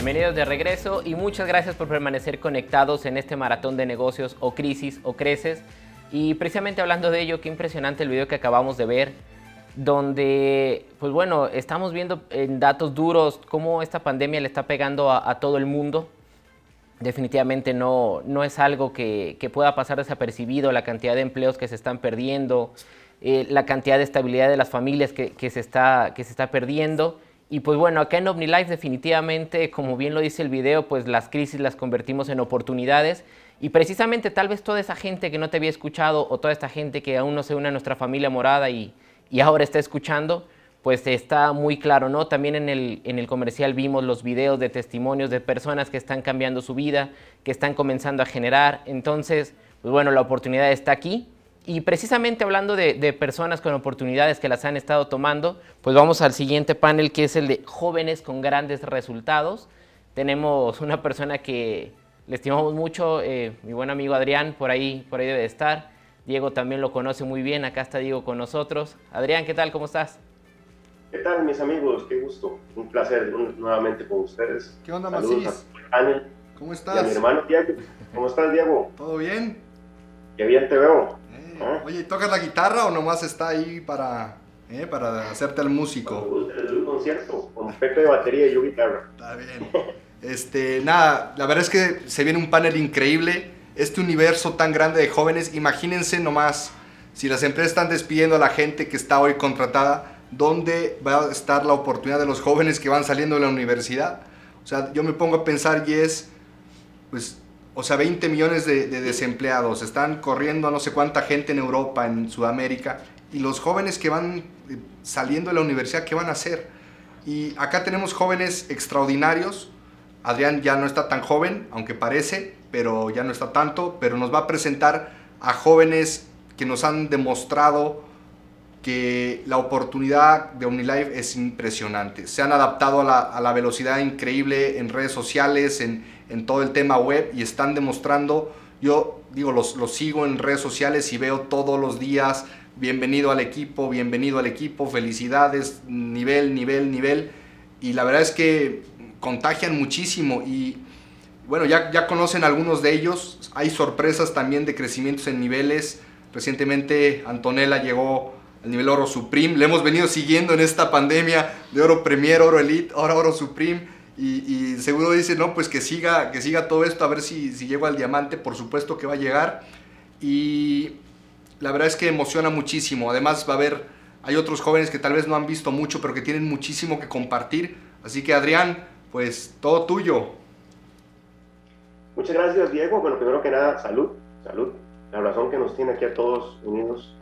Bienvenidos de regreso y muchas gracias por permanecer conectados en este maratón de negocios o crisis o creces. Y precisamente hablando de ello, qué impresionante el video que acabamos de ver, donde, pues bueno, estamos viendo en datos duros cómo esta pandemia le está pegando a todo el mundo. Definitivamente no es algo que pueda pasar desapercibido, la cantidad de empleos que se están perdiendo, la cantidad de estabilidad de las familias que se está perdiendo. Y pues bueno, acá en OmniLife definitivamente, como bien lo dice el video, pues las crisis las convertimos en oportunidades. Y precisamente tal vez toda esa gente que no te había escuchado o toda esta gente que aún no se une a nuestra familia morada y ahora está escuchando, pues está muy claro, ¿no? También en el comercial vimos los videos de testimonios de personas que están cambiando su vida, que están comenzando a generar. Entonces, pues bueno, la oportunidad está aquí. Y precisamente hablando de personas con oportunidades que las han estado tomando, pues vamos al siguiente panel, que es el de jóvenes con grandes resultados. Tenemos una persona que le estimamos mucho, mi buen amigo Adrián, por ahí debe de estar. Diego también lo conoce muy bien, acá está Diego con nosotros. Adrián, ¿qué tal? ¿Cómo estás? ¿Qué tal, mis amigos? Qué gusto. Un placer nuevamente con ustedes. ¿Qué onda, Saludos Macís? a Daniel. ¿Cómo estás? Y a mi hermano Diego. ¿Cómo estás, Diego? ¿Todo bien? Qué bien te veo. Oye, ¿tocas la guitarra o nomás está ahí para hacerte el músico? Un concierto con Pepe de batería y yo guitarra. Está bien. Nada, la verdad es que se viene un panel increíble. Este universo tan grande de jóvenes, imagínense nomás, si las empresas están despidiendo a la gente que está hoy contratada, ¿dónde va a estar la oportunidad de los jóvenes que van saliendo de la universidad? O sea, yo me pongo a pensar y es, pues, o sea, 20 millones de desempleados, están corriendo a no sé cuánta gente en Europa, en Sudamérica, y los jóvenes que van saliendo de la universidad, ¿qué van a hacer? Y acá tenemos jóvenes extraordinarios. Adrián ya no está tan joven, aunque parece, pero ya no está tanto, pero nos va a presentar a jóvenes que nos han demostrado que la oportunidad de OmniLife es impresionante. Se han adaptado a la velocidad increíble en redes sociales, en todo el tema web, y están demostrando. Yo digo, los sigo en redes sociales y veo todos los días, bienvenido al equipo, felicidades, nivel, y la verdad es que contagian muchísimo. Y bueno, ya conocen algunos de ellos. Hay sorpresas también de crecimientos en niveles. Recientemente Antonella llegó al nivel Oro Supreme. Le hemos venido siguiendo en esta pandemia de Oro Premier, Oro Elite, ahora Oro Supreme. Y seguro dice, no, pues que siga todo esto, a ver si llego al diamante. Por supuesto que va a llegar. Y la verdad es que emociona muchísimo. Además hay otros jóvenes que tal vez no han visto mucho, pero que tienen muchísimo que compartir. Así que Adrián, pues todo tuyo. Muchas gracias, Diego. Bueno, primero que nada, salud. La razón que nos tiene aquí a todos unidos.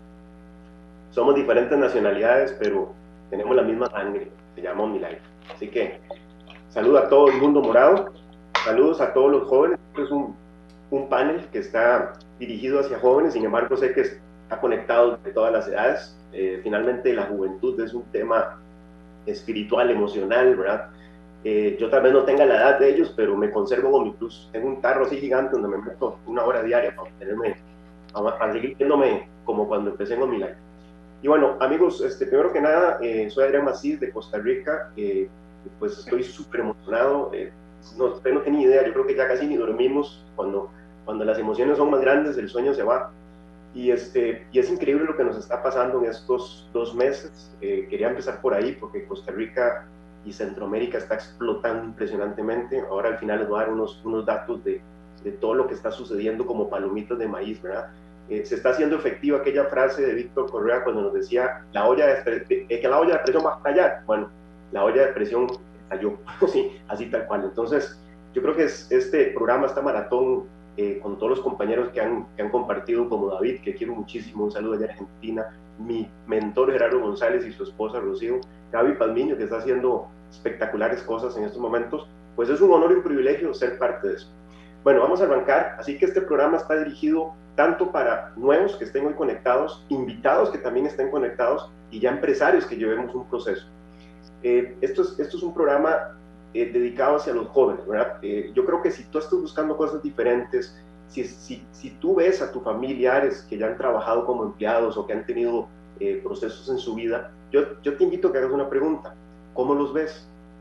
Somos diferentes nacionalidades, pero tenemos la misma sangre. Se llama OmniLife. Así que saludo a todo el mundo morado. Saludos a todos los jóvenes. Este es un panel que está dirigido hacia jóvenes. Sin embargo, sé que está conectado de todas las edades. Finalmente, la juventud es un tema espiritual, emocional, ¿verdad? Yo tal vez no tenga la edad de ellos, pero me conservo con mi plus. Tengo un tarro así gigante donde me meto 1 hora diaria para seguir viéndome como cuando empecé en OmniLife. Y bueno, amigos, primero que nada, soy Adrián Macís de Costa Rica. Pues estoy súper emocionado. Usted no tenía idea, yo creo que ya casi ni dormimos. Cuando las emociones son más grandes, el sueño se va. Y es increíble lo que nos está pasando en estos 2 meses. Quería empezar por ahí porque Costa Rica y Centroamérica está explotando impresionantemente. Ahora al final les voy a dar unos datos de todo lo que está sucediendo como palomitas de maíz, ¿verdad? Se está haciendo efectiva aquella frase de Víctor Correa cuando nos decía que la olla de presión va a estallar. Bueno, la olla de presión estalló, sí, así tal cual. Entonces, yo creo que este programa, esta maratón, con todos los compañeros que han compartido, como David, que quiero muchísimo, un saludo allá en Argentina, mi mentor Gerardo González y su esposa Rocío, Gaby Palmiño, que está haciendo espectaculares cosas en estos momentos, pues es un honor y un privilegio ser parte de eso. Bueno, vamos a arrancar. Así que este programa está dirigido tanto para nuevos que estén hoy conectados, invitados que también estén conectados y ya empresarios que llevemos un proceso. Esto es un programa dedicado hacia los jóvenes, ¿verdad? Yo creo que si tú estás buscando cosas diferentes, si tú ves a tus familiares que ya han trabajado como empleados o que han tenido procesos en su vida, yo te invito a que hagas una pregunta. ¿Cómo los ves?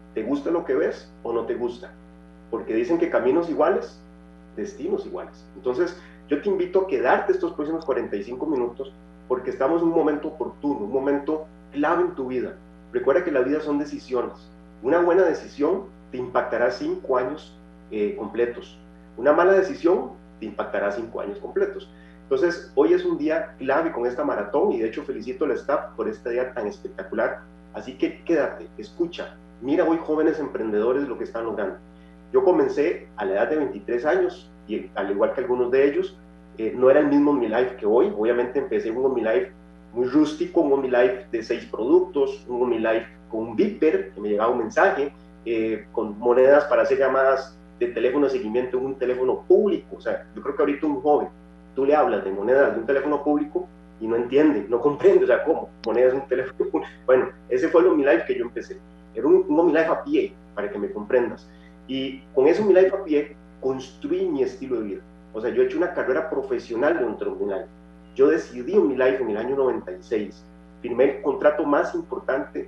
¿Te gusta lo que ves o no te gusta? Porque dicen que caminos iguales, destinos iguales. Entonces, yo te invito a quedarte estos próximos 45 minutos porque estamos en un momento oportuno, un momento clave en tu vida. Recuerda que la vida son decisiones. Una buena decisión te impactará 5 años completos. Una mala decisión te impactará 5 años completos. Entonces, hoy es un día clave con esta maratón y de hecho felicito al staff por este día tan espectacular. Así que quédate, escucha, mira hoy jóvenes emprendedores lo que están logrando. Yo comencé a la edad de 23 años y al igual que algunos de ellos, no era el mismo OmniLife que hoy. Obviamente empecé un OmniLife muy rústico, un OmniLife de 6 productos, un OmniLife con un beeper que me llegaba un mensaje, con monedas para hacer llamadas de teléfono de seguimiento en un teléfono público. O sea, yo creo que ahorita un joven, tú le hablas de monedas de un teléfono público y no entiende, no comprende, o sea, ¿cómo? Monedas de un teléfono público. Bueno, ese fue el OmniLife que yo empecé. Era un OmniLife a pie, para que me comprendas. Y con ese OmniLife a pie, construí mi estilo de vida. O sea, yo he hecho una carrera profesional dentro de OmniLife. Yo decidí OmniLife en el año 96. Firmé el contrato más importante.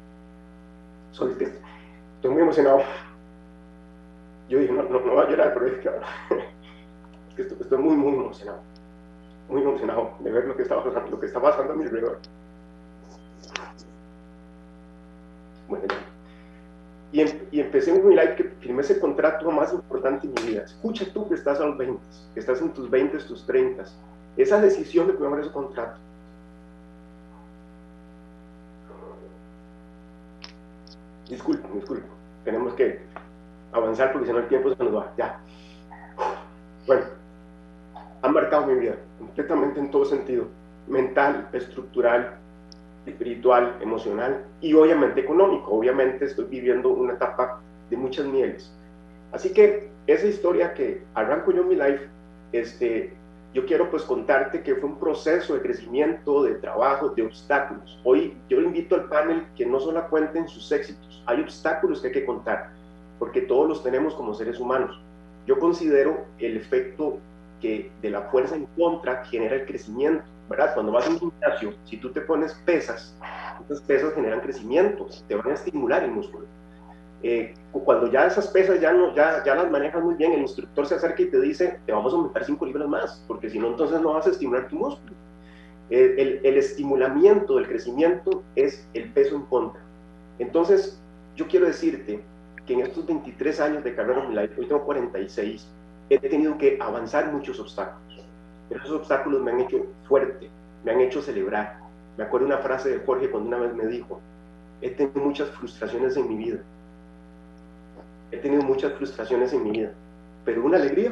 Estoy muy emocionado. Yo dije, no voy a llorar, pero es que estoy muy, muy emocionado. Muy emocionado de ver lo que está pasando a mi alrededor. Bueno, y empecé en OmniLife, que firmé ese contrato más importante en mi vida. Escucha tú que estás a los 20, que estás en tus 20, tus 30. Esa decisión de firmar ese contrato. Disculpa. Tenemos que avanzar porque si no el tiempo se nos va. Ya. Bueno, han marcado mi vida completamente en todo sentido. Mental, estructural, espiritual, emocional y obviamente económico. Obviamente estoy viviendo una etapa de muchas mieles. Así que esa historia que arranco yo en mi life, yo quiero pues contarte que fue un proceso de crecimiento, de trabajo, de obstáculos. Hoy yo invito al panel que no solo cuenten sus éxitos, hay obstáculos que hay que contar, porque todos los tenemos como seres humanos. Yo considero el efecto que de la fuerza en contra genera el crecimiento, ¿verdad? Cuando vas a un gimnasio, si tú te pones pesas, esas pesas generan crecimiento, te van a estimular el músculo. Cuando ya esas pesas ya las manejas muy bien, el instructor se acerca y te dice, te vamos a aumentar 5 libras más, porque si no, entonces no vas a estimular tu músculo. El estimulamiento del crecimiento es el peso en contra. Entonces, yo quiero decirte que en estos 23 años de carrera en OmniLife, hoy tengo 46, he tenido que avanzar muchos obstáculos, pero esos obstáculos me han hecho fuerte, me han hecho celebrar. Me acuerdo una frase de Jorge cuando una vez me dijo, he tenido muchas frustraciones en mi vida, pero una alegría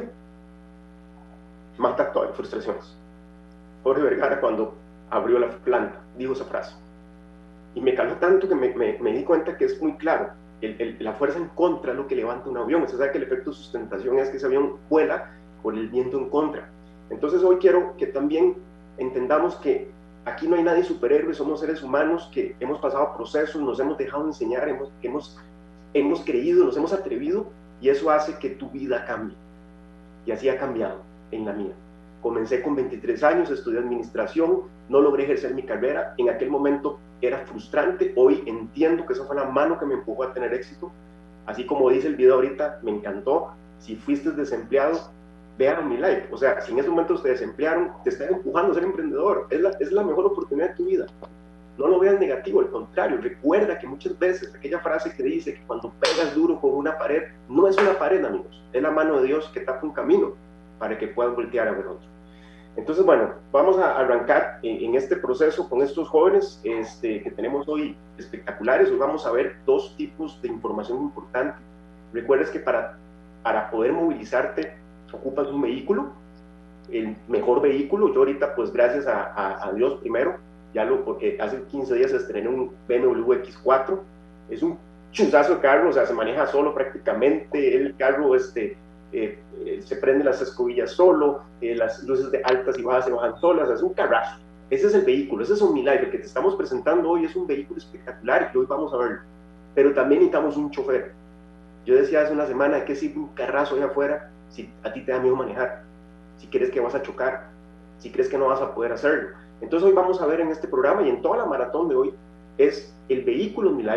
mata todas las frustraciones. Jorge Vergara, cuando abrió la planta, dijo esa frase y me caló tanto que me di cuenta que es muy claro. La fuerza en contra es lo que levanta un avión. Usted sabe que el efecto de sustentación es que ese avión vuela por el viento en contra. Entonces hoy quiero que también entendamos que aquí no hay nadie superhéroe, somos seres humanos que hemos pasado procesos, nos hemos dejado enseñar, hemos creído, nos hemos atrevido, y eso hace que tu vida cambie. Y así ha cambiado en la mía. Comencé con 23 años, estudié administración, no logré ejercer mi carrera, en aquel momento era frustrante, hoy entiendo que esa fue la mano que me empujó a tener éxito, así como dice el video ahorita, me encantó. Si fuiste desempleado, vean OmniLife, o sea, si en ese momento te desemplearon, te están empujando a ser emprendedor, es la mejor oportunidad de tu vida. No lo veas negativo, al contrario, recuerda que muchas veces aquella frase que dice que cuando pegas duro con una pared, no es una pared, amigos, es la mano de Dios que tapa un camino para que puedas voltear a ver otro. Entonces, bueno, vamos a arrancar en este proceso con estos jóvenes que tenemos hoy espectaculares. Hoy vamos a ver 2 tipos de información importante. Recuerdes que para poder movilizarte ocupas un vehículo, el mejor vehículo. Yo ahorita, pues gracias a Dios primero, porque hace 15 días estrené un BMW X4. Es un chuzazo de carro, o sea, se maneja solo prácticamente. El carro se prenden las escobillas solo, las luces de altas y bajas se bajan solas, es un carrazo. Ese es el vehículo, ese es OmniLife, el que te estamos presentando hoy es un vehículo espectacular y hoy vamos a verlo. Pero también necesitamos un chofer. Yo decía hace una semana, ¿qué sirve un carrazo allá afuera si a ti te da miedo manejar? Si crees que vas a chocar, si crees que no vas a poder hacerlo. Entonces hoy vamos a ver en este programa y en toda la maratón de hoy es el vehículo OmniLife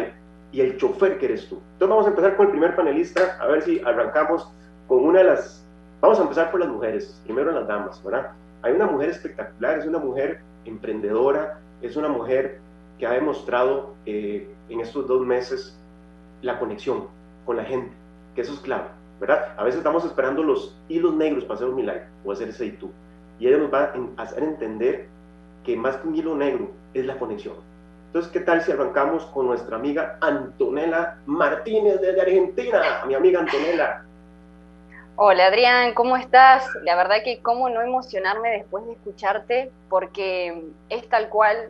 y el chofer que eres tú. Entonces vamos a empezar con el primer panelista, a ver si arrancamos con una de las... Vamos a empezar por las mujeres, primero las damas, ¿verdad? Hay una mujer espectacular, es una mujer emprendedora, es una mujer que ha demostrado en estos 2 meses la conexión con la gente, que eso es clave, ¿verdad? A veces estamos esperando los hilos negros para hacer un milagro o hacer ese tú, y ella nos va a hacer entender que más que un hilo negro es la conexión. Entonces, ¿qué tal si arrancamos con nuestra amiga Antonella Martínez desde Argentina? Mi amiga Antonella. Hola Adrián, ¿cómo estás? La verdad que cómo no emocionarme después de escucharte, porque es tal cual,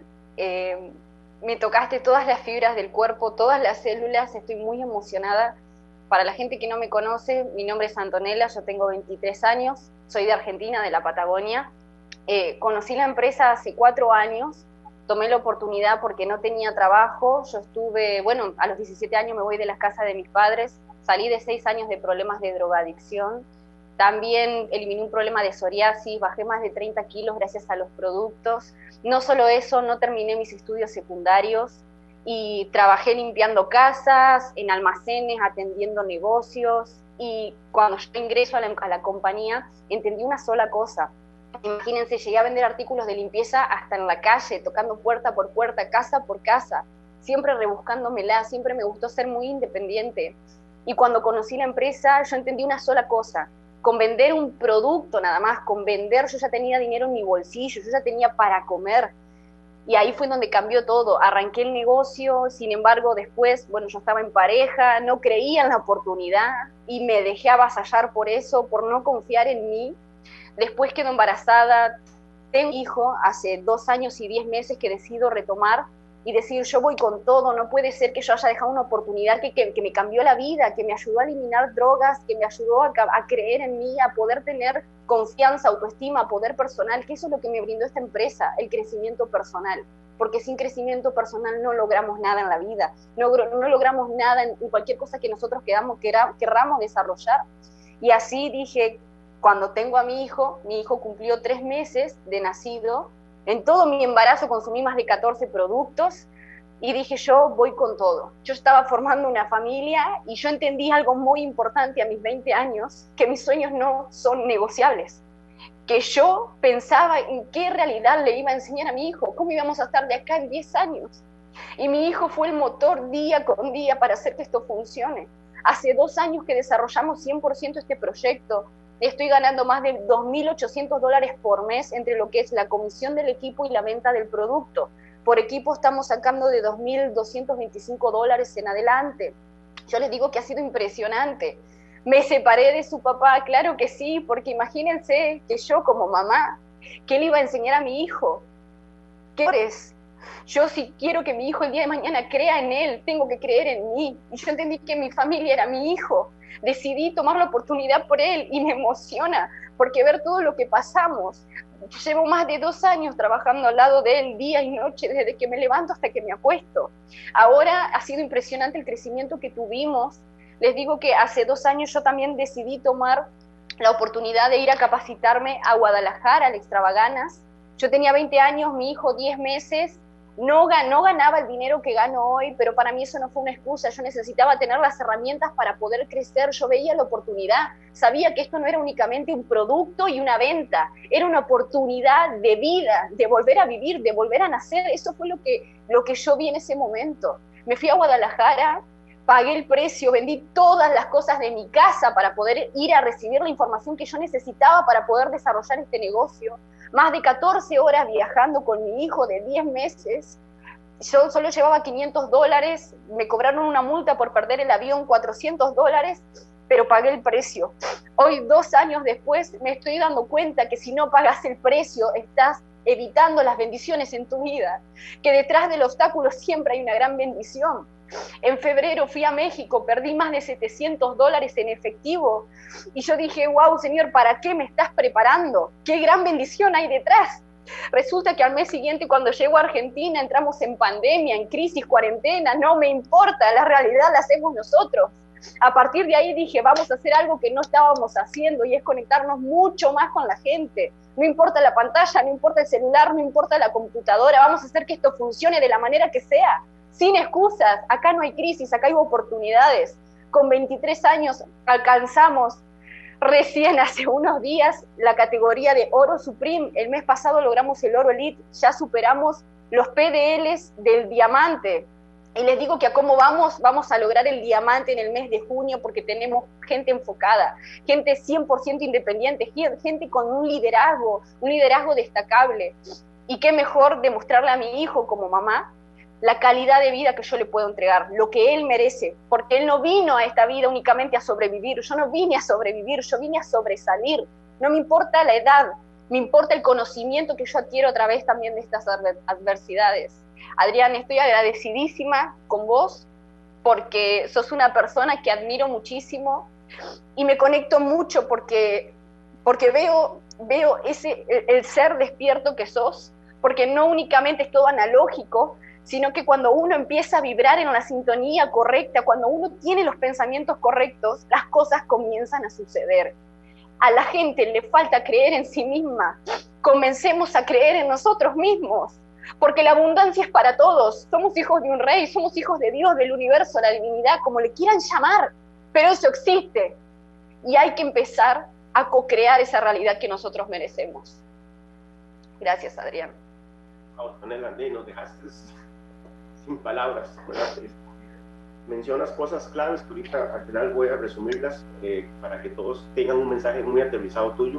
me tocaste todas las fibras del cuerpo, todas las células, estoy muy emocionada. Para la gente que no me conoce, mi nombre es Antonella, yo tengo 23 años, soy de Argentina, de la Patagonia. Conocí la empresa hace 4 años, tomé la oportunidad porque no tenía trabajo, yo estuve, bueno, a los 17 años me voy de las casas de mis padres, salí de 6 años de problemas de drogadicción, también eliminé un problema de psoriasis, bajé más de 30 kilos gracias a los productos. No solo eso, no terminé mis estudios secundarios y trabajé limpiando casas, en almacenes, atendiendo negocios, y cuando yo ingreso a la compañía entendí una sola cosa. Imagínense, llegué a vender artículos de limpieza hasta en la calle, tocando puerta por puerta, casa por casa, siempre rebuscándomela, siempre me gustó ser muy independiente. Y cuando conocí la empresa, yo entendí una sola cosa: con vender un producto nada más, con vender, yo ya tenía dinero en mi bolsillo, yo ya tenía para comer. Y ahí fue donde cambió todo. Arranqué el negocio, sin embargo, después, bueno, yo estaba en pareja, no creía en la oportunidad y me dejé avasallar por eso, por no confiar en mí. Después quedo embarazada, tengo un hijo, hace 2 años y 10 meses que decido retomar y decir, yo voy con todo, no puede ser que yo haya dejado una oportunidad que me cambió la vida, que me ayudó a eliminar drogas, que me ayudó a creer en mí, a poder tener confianza, autoestima, poder personal, que eso es lo que me brindó esta empresa, el crecimiento personal. Porque sin crecimiento personal no logramos nada en la vida, no logramos nada en cualquier cosa que nosotros querramos desarrollar. Y así dije, cuando tengo a mi hijo cumplió 3 meses de nacido, en todo mi embarazo consumí más de 14 productos y dije, yo voy con todo. Yo estaba formando una familia y yo entendí algo muy importante a mis 20 años, que mis sueños no son negociables, que yo pensaba en qué realidad le iba a enseñar a mi hijo, cómo íbamos a estar de acá en 10 años. Y mi hijo fue el motor día con día para hacer que esto funcione. Hace 2 años que desarrollamos 100% este proyecto. Estoy ganando más de $2.800 por mes entre lo que es la comisión del equipo y la venta del producto. Por equipo estamos sacando de $2.225 en adelante. Yo les digo que ha sido impresionante. Me separé de su papá, claro que sí, porque imagínense que yo como mamá, ¿qué le iba a enseñar a mi hijo? ¿Qué eres? Yo si quiero que mi hijo el día de mañana crea en él, tengo que creer en mí. Y yo entendí que mi familia era mi hijo. Decidí tomar la oportunidad por él y me emociona, porque ver todo lo que pasamos. Llevo más de 2 años trabajando al lado de él día y noche, desde que me levanto hasta que me acuesto. Ahora ha sido impresionante el crecimiento que tuvimos. Les digo que hace 2 años yo también decidí tomar la oportunidad de ir a capacitarme a Guadalajara, al Extravaganas. Yo tenía 20 años, mi hijo 10 meses, no ganaba el dinero que gano hoy, pero para mí eso no fue una excusa. Yo necesitaba tener las herramientas para poder crecer. Yo veía la oportunidad, sabía que esto no era únicamente un producto y una venta, era una oportunidad de vida, de volver a vivir, de volver a nacer. Eso fue lo que yo vi en ese momento. Me fui a Guadalajara, pagué el precio, vendí todas las cosas de mi casa para poder ir a recibir la información que yo necesitaba para poder desarrollar este negocio. Más de 14 horas viajando con mi hijo de 10 meses. Yo solo llevaba $500, me cobraron una multa por perder el avión, $400, pero pagué el precio. Hoy, 2 años después, me estoy dando cuenta que si no pagas el precio, estás evitando las bendiciones en tu vida, que detrás del obstáculo siempre hay una gran bendición. En febrero fui a México, perdí más de $700 en efectivo y yo dije, wow, Señor, ¿para qué me estás preparando? ¡Qué gran bendición hay detrás! Resulta que al mes siguiente, cuando llego a Argentina, entramos en pandemia, en crisis, cuarentena, no me importa, la realidad la hacemos nosotros. A partir de ahí dije, vamos a hacer algo que no estábamos haciendo y es conectarnos mucho más con la gente. No importa la pantalla, no importa el celular, no importa la computadora, vamos a hacer que esto funcione de la manera que sea. sin excusas. Acá no hay crisis, acá hay oportunidades. Con 23 años alcanzamos recién hace unos días la categoría de oro supreme. El mes pasado logramos el oro elite, ya superamos los PDLs del diamante. Y les digo que a cómo vamos a lograr el diamante en el mes de junio, porque tenemos gente enfocada, gente 100% independiente, gente con un liderazgo destacable. Y qué mejor demostrarle a mi hijo como mamá la calidad de vida que yo le puedo entregar, lo que él merece, porque él no vino a esta vida únicamente a sobrevivir. Yo no vine a sobrevivir, yo vine a sobresalir. No me importa la edad, me importa el conocimiento que yo adquiero a través también de estas adversidades. Adrián, estoy agradecidísima con vos porque sos una persona que admiro muchísimo y me conecto mucho porque veo el ser despierto que sos, porque no únicamente es todo analógico, sino que cuando uno empieza a vibrar en la sintonía correcta, cuando uno tiene los pensamientos correctos, las cosas comienzan a suceder. A la gente le falta creer en sí misma. Comencemos a creer en nosotros mismos, porque la abundancia es para todos. Somos hijos de un rey, somos hijos de Dios, del universo, la divinidad, como le quieran llamar, pero eso existe. Y hay que empezar a co-crear esa realidad que nosotros merecemos. Gracias, Adrián. Antonella, nos dejaste sin palabras, ¿verdad? Mencionas cosas claves que ahorita al final voy a resumirlas para que todos tengan un mensaje muy aterrizado tuyo.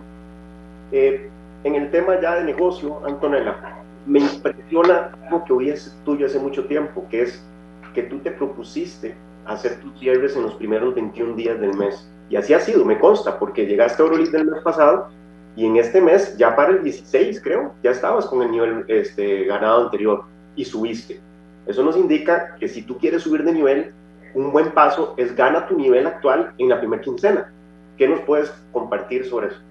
En el tema ya de negocio, Antonella, me impresiona algo que oí tuyo hace mucho tiempo, que es que tú te propusiste hacer tus cierres en los primeros 21 días del mes. Y así ha sido, me consta, porque llegaste a Euroleague del mes pasado y en este mes, ya para el 16, creo, ya estabas con el nivel ganado anterior y subiste. Eso nos indica que si tú quieres subir de nivel, un buen paso es gana tu nivel actual en la primera quincena. ¿Qué nos puedes compartir sobre eso?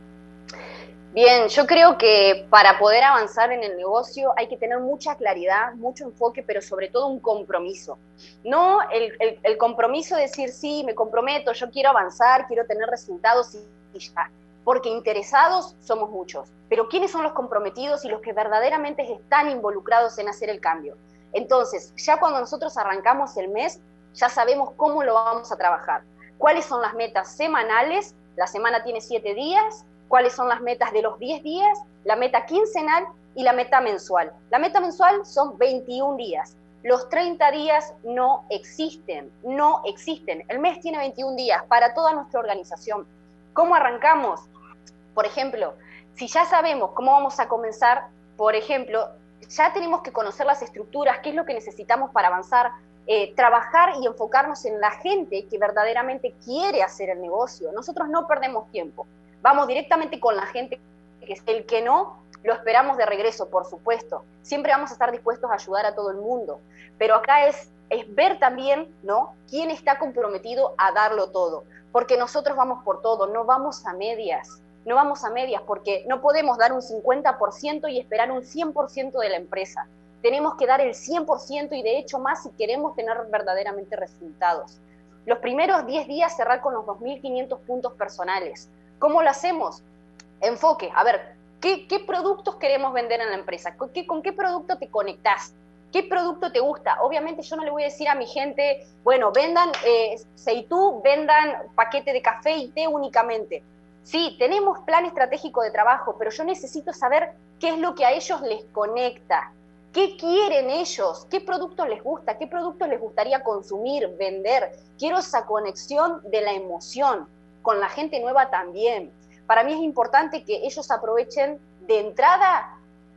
Bien, yo creo que para poder avanzar en el negocio hay que tener mucha claridad, mucho enfoque, pero sobre todo un compromiso. No el compromiso de decir, sí, me comprometo, yo quiero avanzar, quiero tener resultados y ya. Porque interesados somos muchos. Pero ¿quiénes son los comprometidos y los que verdaderamente están involucrados en hacer el cambio? Entonces, ya cuando nosotros arrancamos el mes, ya sabemos cómo lo vamos a trabajar. ¿Cuáles son las metas semanales? La semana tiene 7 días. ¿Cuáles son las metas de los 10 días? La meta quincenal y la meta mensual. La meta mensual son 21 días. Los 30 días no existen, no existen. El mes tiene 21 días para toda nuestra organización. ¿Cómo arrancamos? Por ejemplo, si ya sabemos cómo vamos a comenzar, por ejemplo, ya tenemos que conocer las estructuras, qué es lo que necesitamos para avanzar, trabajar y enfocarnos en la gente que verdaderamente quiere hacer el negocio. Nosotros no perdemos tiempo. Vamos directamente con la gente, que es el que no, lo esperamos de regreso, por supuesto. Siempre vamos a estar dispuestos a ayudar a todo el mundo. Pero acá es ver también, ¿no?, quién está comprometido a darlo todo. Porque nosotros vamos por todo, no vamos a medias. No vamos a medias porque no podemos dar un 50% y esperar un 100% de la empresa. Tenemos que dar el 100% y de hecho más si queremos tener verdaderamente resultados. Los primeros 10 días cerrar con los 2.500 puntos personales. ¿Cómo lo hacemos? Enfoque. A ver, ¿qué productos queremos vender en la empresa? ¿Con qué producto te conectás? ¿Qué producto te gusta? Obviamente yo no le voy a decir a mi gente, bueno, vendan Seitú, vendan paquete de café y té únicamente. Sí, tenemos plan estratégico de trabajo, pero yo necesito saber qué es lo que a ellos les conecta. ¿Qué quieren ellos? ¿Qué productos les gusta? ¿Qué productos les gustaría consumir, vender? Quiero esa conexión de la emoción. Con la gente nueva también. Para mí es importante que ellos aprovechen de entrada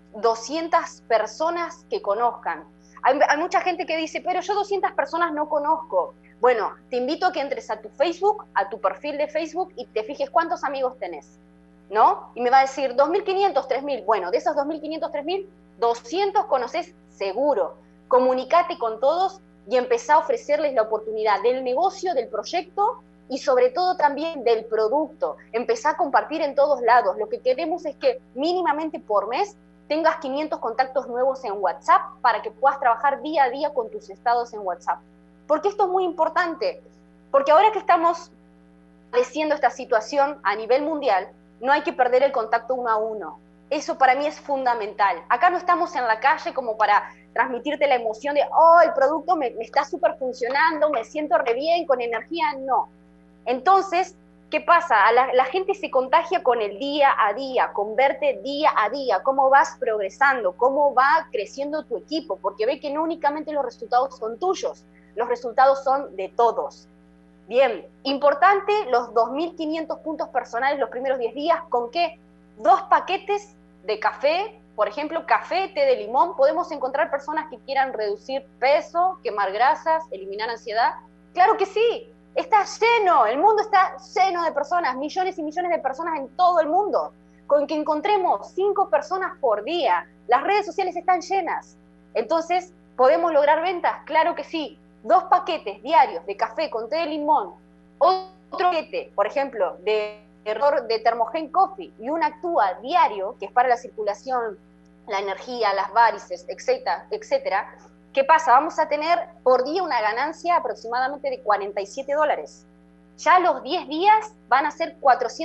200 personas que conozcan. Hay mucha gente que dice, pero yo 200 personas no conozco. Bueno, te invito a que entres a tu Facebook, a tu perfil de Facebook y te fijes cuántos amigos tenés, ¿no? Y me va a decir 2.500, 3.000. Bueno, de esos 2.500, 3.000, 200 conoces seguro. Comunicate con todos y empezá a ofrecerles la oportunidad del negocio, del proyecto y sobre todo también del producto. Empezá a compartir en todos lados. Lo que queremos es que mínimamente por mes tengas 500 contactos nuevos en WhatsApp para que puedas trabajar día a día con tus estados en WhatsApp. Porque esto es muy importante, porque ahora que estamos padeciendo esta situación a nivel mundial, no hay que perder el contacto uno a uno. Eso para mí es fundamental. Acá no estamos en la calle como para transmitirte la emoción de, oh, el producto me está súper funcionando, me siento re bien, con energía, no. Entonces, ¿qué pasa? La gente se contagia con el día a día, con verte día a día, cómo vas progresando, cómo va creciendo tu equipo, porque ve que no únicamente los resultados son tuyos, los resultados son de todos. Bien, importante, los 2.500 puntos personales los primeros 10 días, ¿con qué? 2 paquetes de café, por ejemplo, café, té de limón. Podemos encontrar personas que quieran reducir peso, quemar grasas, eliminar ansiedad. Claro que sí, está lleno, el mundo está lleno de personas, millones y millones de personas en todo el mundo. Con que encontremos 5 personas por día, las redes sociales están llenas. Entonces, ¿podemos lograr ventas? Claro que sí. 2 paquetes diarios de café con té de limón, otro paquete, por ejemplo, de Thermogen Coffee y un Actúa diario, que es para la circulación, la energía, las varices, etcétera, etcétera. ¿Qué pasa? Vamos a tener por día una ganancia aproximadamente de $47. Ya los 10 días van a ser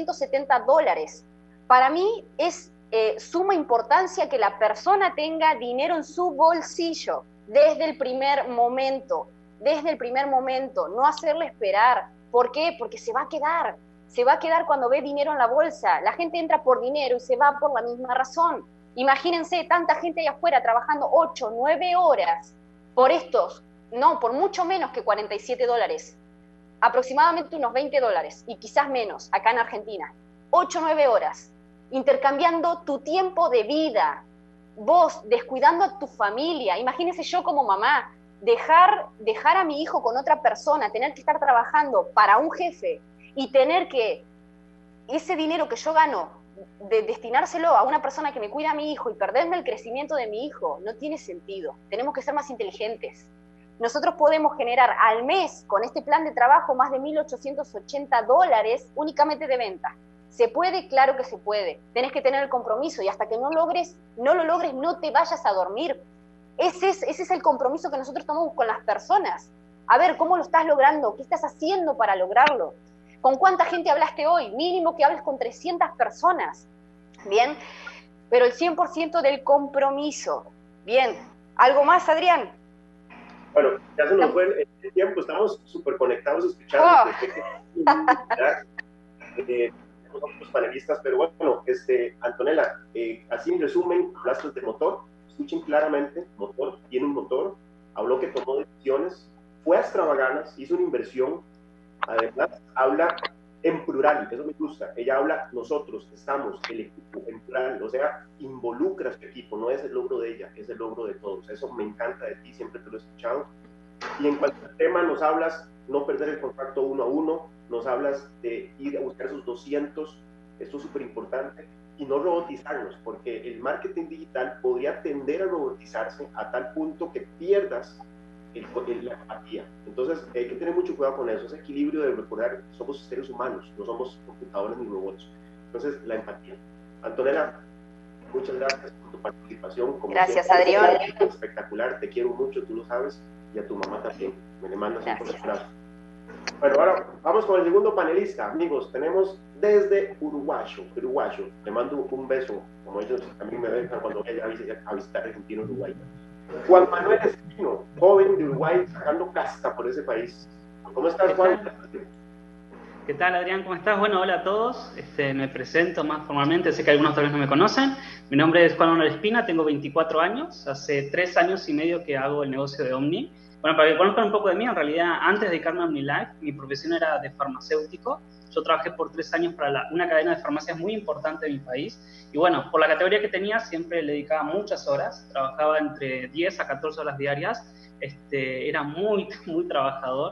$470. Para mí es suma importancia que la persona tenga dinero en su bolsillo desde el primer momento, no hacerle esperar. ¿Por qué? Porque se va a quedar cuando ve dinero en la bolsa. La gente entra por dinero y se va por la misma razón. Imagínense, tanta gente allá afuera trabajando 8, 9 horas por mucho menos que $47, aproximadamente unos $20 y quizás menos acá en Argentina. 8, 9 horas, intercambiando tu tiempo de vida, vos descuidando a tu familia. Imagínense yo como mamá, dejar a mi hijo con otra persona, tener que estar trabajando para un jefe y tener que ese dinero que yo gano destinárselo a una persona que me cuida a mi hijo y perderme el crecimiento de mi hijo, no tiene sentido. Tenemos que ser más inteligentes. Nosotros podemos generar al mes con este plan de trabajo más de $1.880 únicamente de venta. ¿Se puede? Claro que se puede. Tenés que tener el compromiso y hasta que no lo logres, no te vayas a dormir. Ese es el compromiso que nosotros tomamos con las personas. A ver, ¿cómo lo estás logrando? ¿Qué estás haciendo para lograrlo? ¿Con cuánta gente hablaste hoy? Mínimo que hables con 300 personas. Bien, pero el 100% del compromiso. Bien, ¿algo más, Adrián? Bueno, ya se nos fue el tiempo, estamos súper conectados escuchando. Tenemos otros panelistas, pero bueno, Antonella, así en resumen, hablaste de motor. Escuchen claramente, motor, tiene un motor, habló que tomó decisiones, fue a extravaganas, hizo una inversión, además habla en plural, eso me gusta, ella habla nosotros, estamos, el equipo, en plural, o sea, involucra a su equipo, no es el logro de ella, es el logro de todos, eso me encanta de ti, siempre te lo he escuchado. Y en cuanto al tema, nos hablas no perder el contacto 1 a 1, nos hablas de ir a buscar esos 200, esto es súper importante, y no robotizarnos, porque el marketing digital podría tender a robotizarse a tal punto que pierdas la empatía. Entonces hay que tener mucho cuidado con eso, ese equilibrio de recordar que somos seres humanos, no somos computadores ni robots. Entonces, la empatía. Antonella, muchas gracias por tu participación. Como gracias, siempre, Adrián. Espectacular, te quiero mucho, tú lo sabes, y a tu mamá también. Me le mandas un fuerte abrazo. Bueno, ahora vamos con el segundo panelista. Amigos, tenemos desde Uruguayo. Le mando un beso, como ellos también me dejan cuando vaya a visitar Argentina, Uruguay. Juan Manuel Espino, joven de Uruguay, sacando casta por ese país. ¿Cómo estás, Juan? ¿Qué tal, Adrián? ¿Cómo estás? Bueno, hola a todos. Me presento más formalmente, sé que algunos tal vez no me conocen. Mi nombre es Juan Manuel Espina, tengo 24 años. Hace 3 años y medio que hago el negocio de Omni. Bueno, para que conozcan un poco de mí, en realidad, antes de dedicarme a OmniLife, mi profesión era de farmacéutico. Yo trabajé por 3 años para una cadena de farmacias muy importante de mi país. Y bueno, por la categoría que tenía, siempre le dedicaba muchas horas. Trabajaba entre 10 a 14 horas diarias. Era muy trabajador.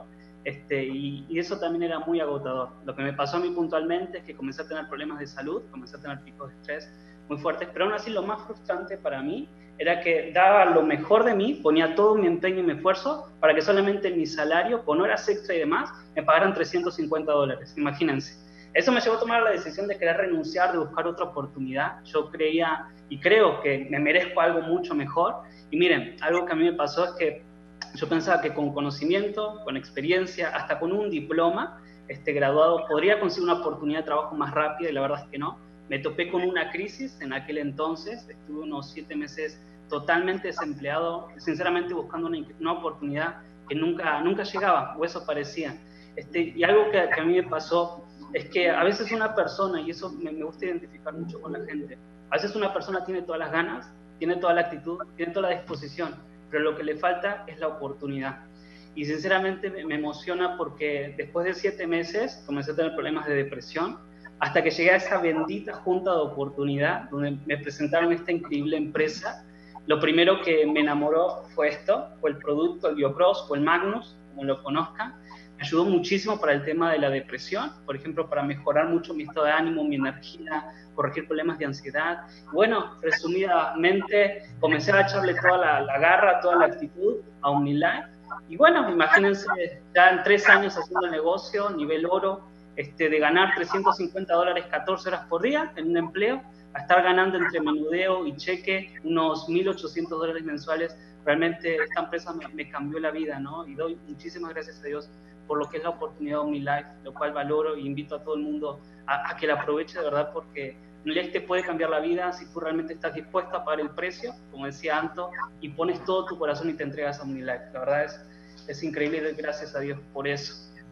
Y eso también era muy agotador. Lo que me pasó a mí puntualmente es que comencé a tener problemas de salud, comencé a tener picos de estrés muy fuertes, pero aún así lo más frustrante para mí era que daba lo mejor de mí, ponía todo mi empeño y mi esfuerzo para que solamente mi salario, con horas extra y demás, me pagaran $350, imagínense. Eso me llevó a tomar la decisión de querer renunciar, de buscar otra oportunidad. Yo creía y creo que me merezco algo mucho mejor. Y miren, algo que a mí me pasó es que yo pensaba que con conocimiento, con experiencia, hasta con un diploma graduado, podría conseguir una oportunidad de trabajo más rápida, y la verdad es que no. me topé con una crisis en aquel entonces, estuve unos 7 meses totalmente desempleado, sinceramente buscando una oportunidad que nunca llegaba, o eso parecía. Y algo que a mí me pasó es que a veces una persona, y eso me gusta identificar mucho con la gente, a veces una persona tiene todas las ganas, tiene toda la actitud, tiene toda la disposición, pero lo que le falta es la oportunidad. Y sinceramente me emociona porque después de 7 meses comencé a tener problemas de depresión, hasta que llegué a esa bendita junta de oportunidad, donde me presentaron esta increíble empresa. Lo primero que me enamoró fue esto, fue el producto, el BioCross o el Magnus, como lo conozcan. Me ayudó muchísimo para el tema de la depresión, por ejemplo, para mejorar mucho mi estado de ánimo, mi energía, corregir problemas de ansiedad. Bueno, resumidamente, comencé a echarle toda la garra, toda la actitud a OmniLife. Y bueno, imagínense, ya en 3 años haciendo el negocio, nivel oro, de ganar $350 14 horas por día en un empleo, a estar ganando entre menudeo y cheque unos $1.800 mensuales. Realmente esta empresa me cambió la vida, ¿no? Y doy muchísimas gracias a Dios por lo que es la oportunidad de OmniLife, lo cual valoro y invito a todo el mundo a que la aproveche de verdad, porque OmniLife te puede cambiar la vida si tú realmente estás dispuesto a pagar el precio, como decía Anto, y pones todo tu corazón y te entregas a OmniLife. La verdad es increíble y doy gracias a Dios por eso.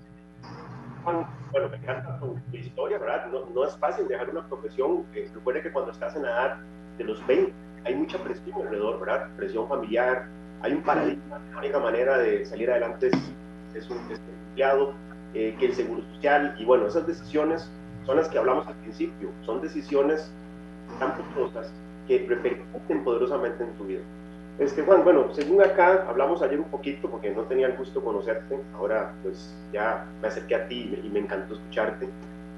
Bueno, me encanta tu historia, ¿verdad? No es fácil dejar una profesión. Recuerda que cuando estás en la edad de los 20 hay mucha presión alrededor, ¿verdad? Presión familiar, hay un paradigma. La única manera de salir adelante es un empleado, que el seguro social, y bueno, esas decisiones son las que hablamos al principio, son decisiones tan costosas que repercuten poderosamente en tu vida. Juan, bueno, según acá, hablamos ayer un poquito porque no tenía el gusto de conocerte, ahora pues ya me acerqué a ti y me encantó escucharte.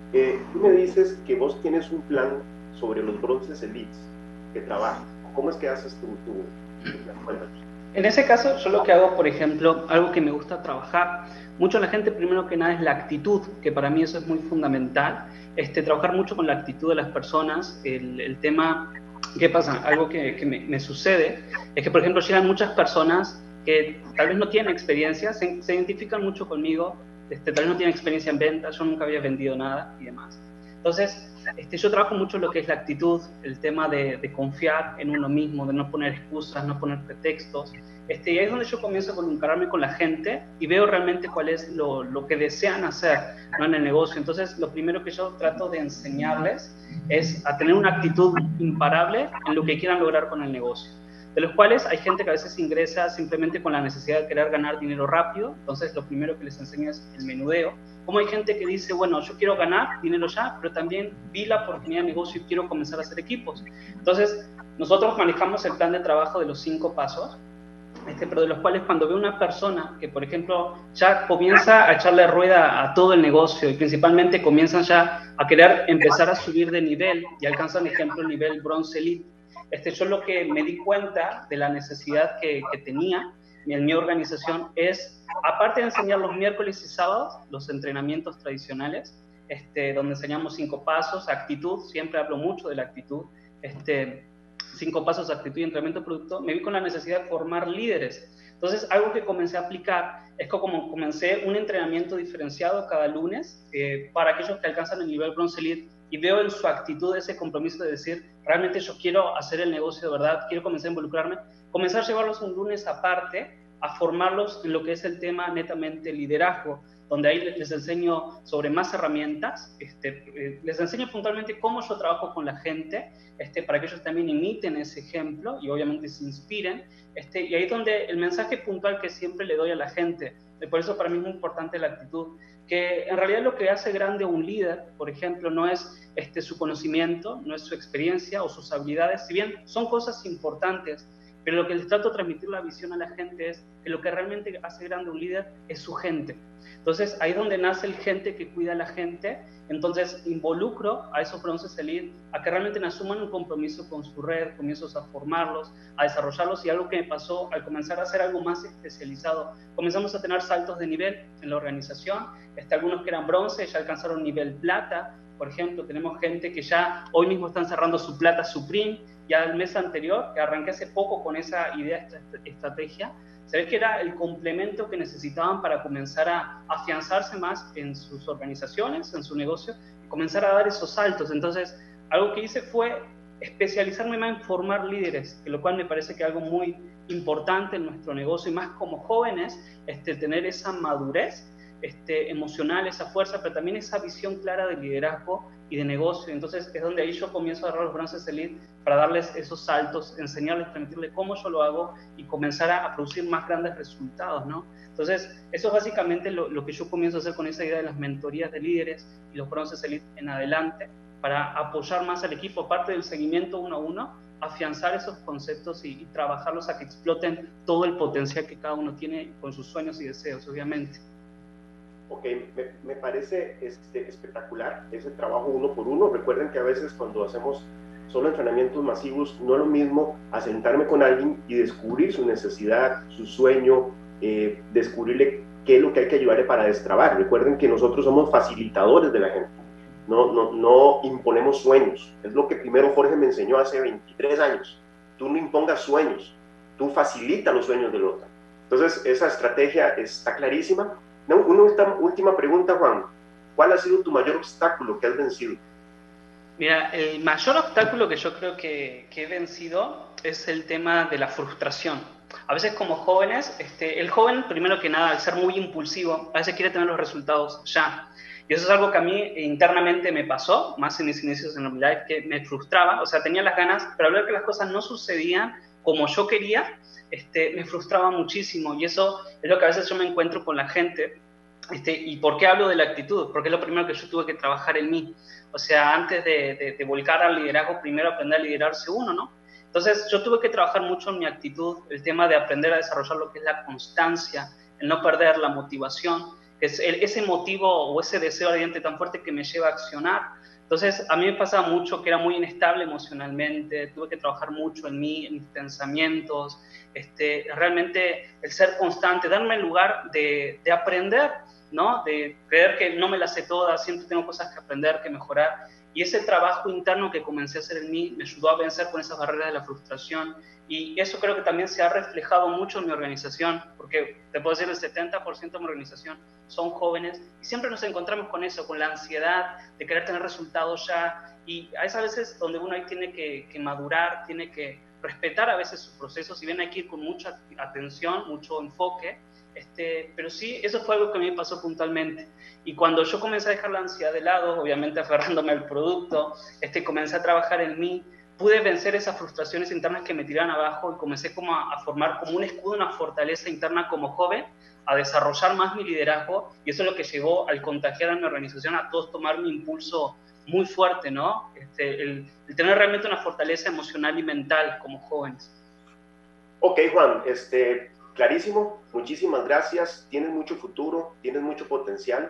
Tú me dices que vos tienes un plan sobre los bronces elites que trabajas. ¿Cómo es que haces tu plan? Cuéntanos. En ese caso, yo lo que hago, por ejemplo, algo que me gusta trabajar mucho la gente, primero que nada, es la actitud, que para mí eso es muy fundamental. Trabajar mucho con la actitud de las personas, el tema. ¿Qué pasa? Algo que me sucede es que, por ejemplo, llegan muchas personas que tal vez no tienen experiencia, se identifican mucho conmigo, tal vez no tienen experiencia en ventas, yo nunca había vendido nada y demás. Entonces, yo trabajo mucho lo que es la actitud, el tema de confiar en uno mismo, de no poner excusas, no poner pretextos. Y ahí es donde yo comienzo a involucrarme con la gente y veo realmente cuál es lo que desean hacer, ¿no? En el negocio. Entonces, lo primero que yo trato de enseñarles es a tener una actitud imparable en lo que quieran lograr con el negocio. De los cuales hay gente que a veces ingresa simplemente con la necesidad de querer ganar dinero rápido. Entonces, lo primero que les enseño es el menudeo. Como hay gente que dice, bueno, yo quiero ganar dinero ya, pero también vi la oportunidad de negocio y quiero comenzar a hacer equipos. Entonces, nosotros manejamos el plan de trabajo de los 5 pasos, pero de los cuales cuando veo una persona que, por ejemplo, ya comienza a echarle rueda a todo el negocio y principalmente comienzan ya a querer empezar a subir de nivel y alcanzan, por ejemplo, el nivel bronce elite, yo lo que me di cuenta de la necesidad que tenía en mi organización es, aparte de enseñar los miércoles y sábados, los entrenamientos tradicionales, donde enseñamos 5 pasos, actitud, siempre hablo mucho de la actitud, 5 pasos de actitud y entrenamiento de producto, me vi con la necesidad de formar líderes. Entonces, algo que comencé a aplicar es que como comencé un entrenamiento diferenciado cada lunes para aquellos que alcanzan el nivel bronce elite y veo en su actitud ese compromiso de decir, realmente yo quiero hacer el negocio de verdad, quiero comenzar a involucrarme, comenzar a llevarlos un lunes aparte, a formarlos en lo que es el tema netamente liderazgo, donde ahí les enseño sobre más herramientas, les enseño puntualmente cómo yo trabajo con la gente, para que ellos también imiten ese ejemplo y obviamente se inspiren, y ahí es donde el mensaje puntual que siempre le doy a la gente, por eso para mí es muy importante la actitud, que en realidad lo que hace grande a un líder, por ejemplo, no es su conocimiento, no es su experiencia o sus habilidades, si bien son cosas importantes, pero lo que les trato de transmitir la visión a la gente es que lo que realmente hace grande a un líder es su gente. Entonces, ahí es donde nace el gente que cuida a la gente. Entonces, involucro a esos bronces elite a que realmente asuman un compromiso con su red, comienzos a formarlos, a desarrollarlos. Y algo que me pasó al comenzar a hacer algo más especializado, comenzamos a tener saltos de nivel en la organización. Algunos que eran bronce ya alcanzaron nivel plata. Por ejemplo, tenemos gente que ya hoy mismo están cerrando su plata Supreme. Ya el mes anterior, que arranqué hace poco con esa idea, esta estrategia, se ve que era el complemento que necesitaban para comenzar a afianzarse más en sus organizaciones, en su negocio, y comenzar a dar esos saltos. Entonces, algo que hice fue especializarme más en formar líderes, lo cual me parece que es algo muy importante en nuestro negocio, y más como jóvenes, tener esa madurez emocional, esa fuerza, pero también esa visión clara de liderazgo y de negocio. Entonces es donde ahí yo comienzo a agarrar los bronces elite para darles esos saltos, enseñarles, transmitirles cómo yo lo hago y comenzar a producir más grandes resultados, ¿no? Entonces eso es básicamente lo que yo comienzo a hacer con esa idea de las mentorías de líderes y los bronces elite en adelante, para apoyar más al equipo, aparte del seguimiento uno a uno, afianzar esos conceptos y trabajarlos a que exploten todo el potencial que cada uno tiene con sus sueños y deseos, obviamente. Ok, me parece espectacular ese trabajo uno por uno. Recuerden que a veces cuando hacemos solo entrenamientos masivos, no es lo mismo asentarme con alguien y descubrir su necesidad, su sueño, descubrirle qué es lo que hay que ayudarle para destrabar. Recuerden que nosotros somos facilitadores de la gente, no imponemos sueños. Es lo que primero Jorge me enseñó hace 23 años. Tú no impongas sueños, tú facilita los sueños del otro. Entonces esa estrategia está clarísima. Una última pregunta, Juan. ¿Cuál ha sido tu mayor obstáculo que has vencido? Mira, el mayor obstáculo que yo creo que he vencido es el tema de la frustración. A veces como jóvenes, el joven, primero que nada, al ser muy impulsivo, a veces quiere tener los resultados ya. Y eso es algo que a mí internamente me pasó, más en mis inicios en OmniLife, que me frustraba. O sea, tenía las ganas, pero al ver que las cosas no sucedían como yo quería, me frustraba muchísimo. Y eso es lo que a veces yo me encuentro con la gente. ¿Y por qué hablo de la actitud? Porque es lo primero que yo tuve que trabajar en mí. O sea, antes de volcar al liderazgo, primero aprender a liderarse uno, ¿no? Entonces, yo tuve que trabajar mucho en mi actitud, el tema de aprender a desarrollar lo que es la constancia, el no perder la motivación, que es ese motivo o ese deseo ardiente tan fuerte que me lleva a accionar. Entonces, a mí me pasaba mucho que era muy inestable emocionalmente, tuve que trabajar mucho en mí, en mis pensamientos, realmente el ser constante, darme el lugar de aprender, ¿no? De creer que no me las sé todas, siempre tengo cosas que aprender, que mejorar. Y ese trabajo interno que comencé a hacer en mí me ayudó a vencer con esas barreras de la frustración. Y eso creo que también se ha reflejado mucho en mi organización, porque te puedo decir, el 70% de mi organización son jóvenes, y siempre nos encontramos con eso, con la ansiedad de querer tener resultados ya, y a esas veces donde uno ahí tiene que madurar, tiene que respetar a veces sus procesos, y bien hay que ir con mucha atención, mucho enfoque, pero sí, eso fue algo que a mí me pasó puntualmente. Y cuando yo comencé a dejar la ansiedad de lado, obviamente aferrándome al producto, comencé a trabajar en mí, pude vencer esas frustraciones internas que me tiraban abajo, y comencé como a formar como un escudo, una fortaleza interna como joven, a desarrollar más mi liderazgo, y eso es lo que llevó al contagiar a mi organización, a todos tomar mi impulso muy fuerte, ¿no? El tener realmente una fortaleza emocional y mental como jóvenes. Ok, Juan, clarísimo, muchísimas gracias, tienes mucho futuro, tienes mucho potencial,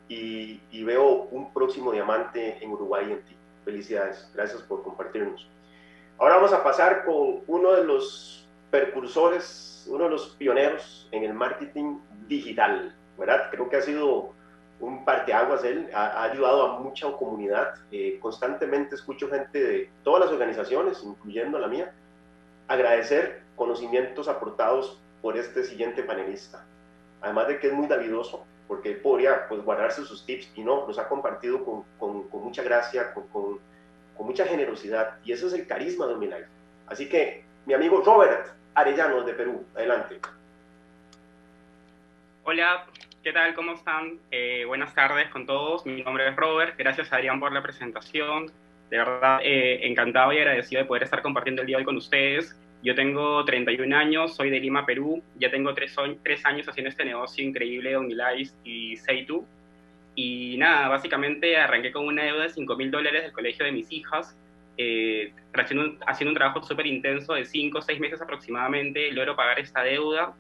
y veo un próximo diamante en Uruguay en ti. Felicidades, gracias por compartirnos. Ahora vamos a pasar con uno de los precursores, uno de los pioneros en el marketing digital, ¿verdad? Creo que ha sido un parteaguas él, ha ayudado a mucha comunidad. Constantemente escucho gente de todas las organizaciones, incluyendo la mía, agradecer conocimientos aportados por este siguiente panelista. Además de que es muy davidoso, porque él podría pues guardarse sus tips, y no, los ha compartido con mucha gracia, con mucha generosidad, y eso es el carisma de OmniLife. Así que, mi amigo Robert Arellano de Perú, adelante. Hola, ¿qué tal? ¿Cómo están? Buenas tardes con todos, mi nombre es Robert, gracias Adrián por la presentación, de verdad encantado y agradecido de poder estar compartiendo el día de hoy con ustedes. Yo tengo 31 años, soy de Lima, Perú, ya tengo 3 años haciendo este negocio increíble de OmniLife y Seitu. Y nada, básicamente arranqué con una deuda de $5.000 del colegio de mis hijas, haciendo un trabajo súper intenso de 5 o 6 meses aproximadamente, logro pagar esta deuda.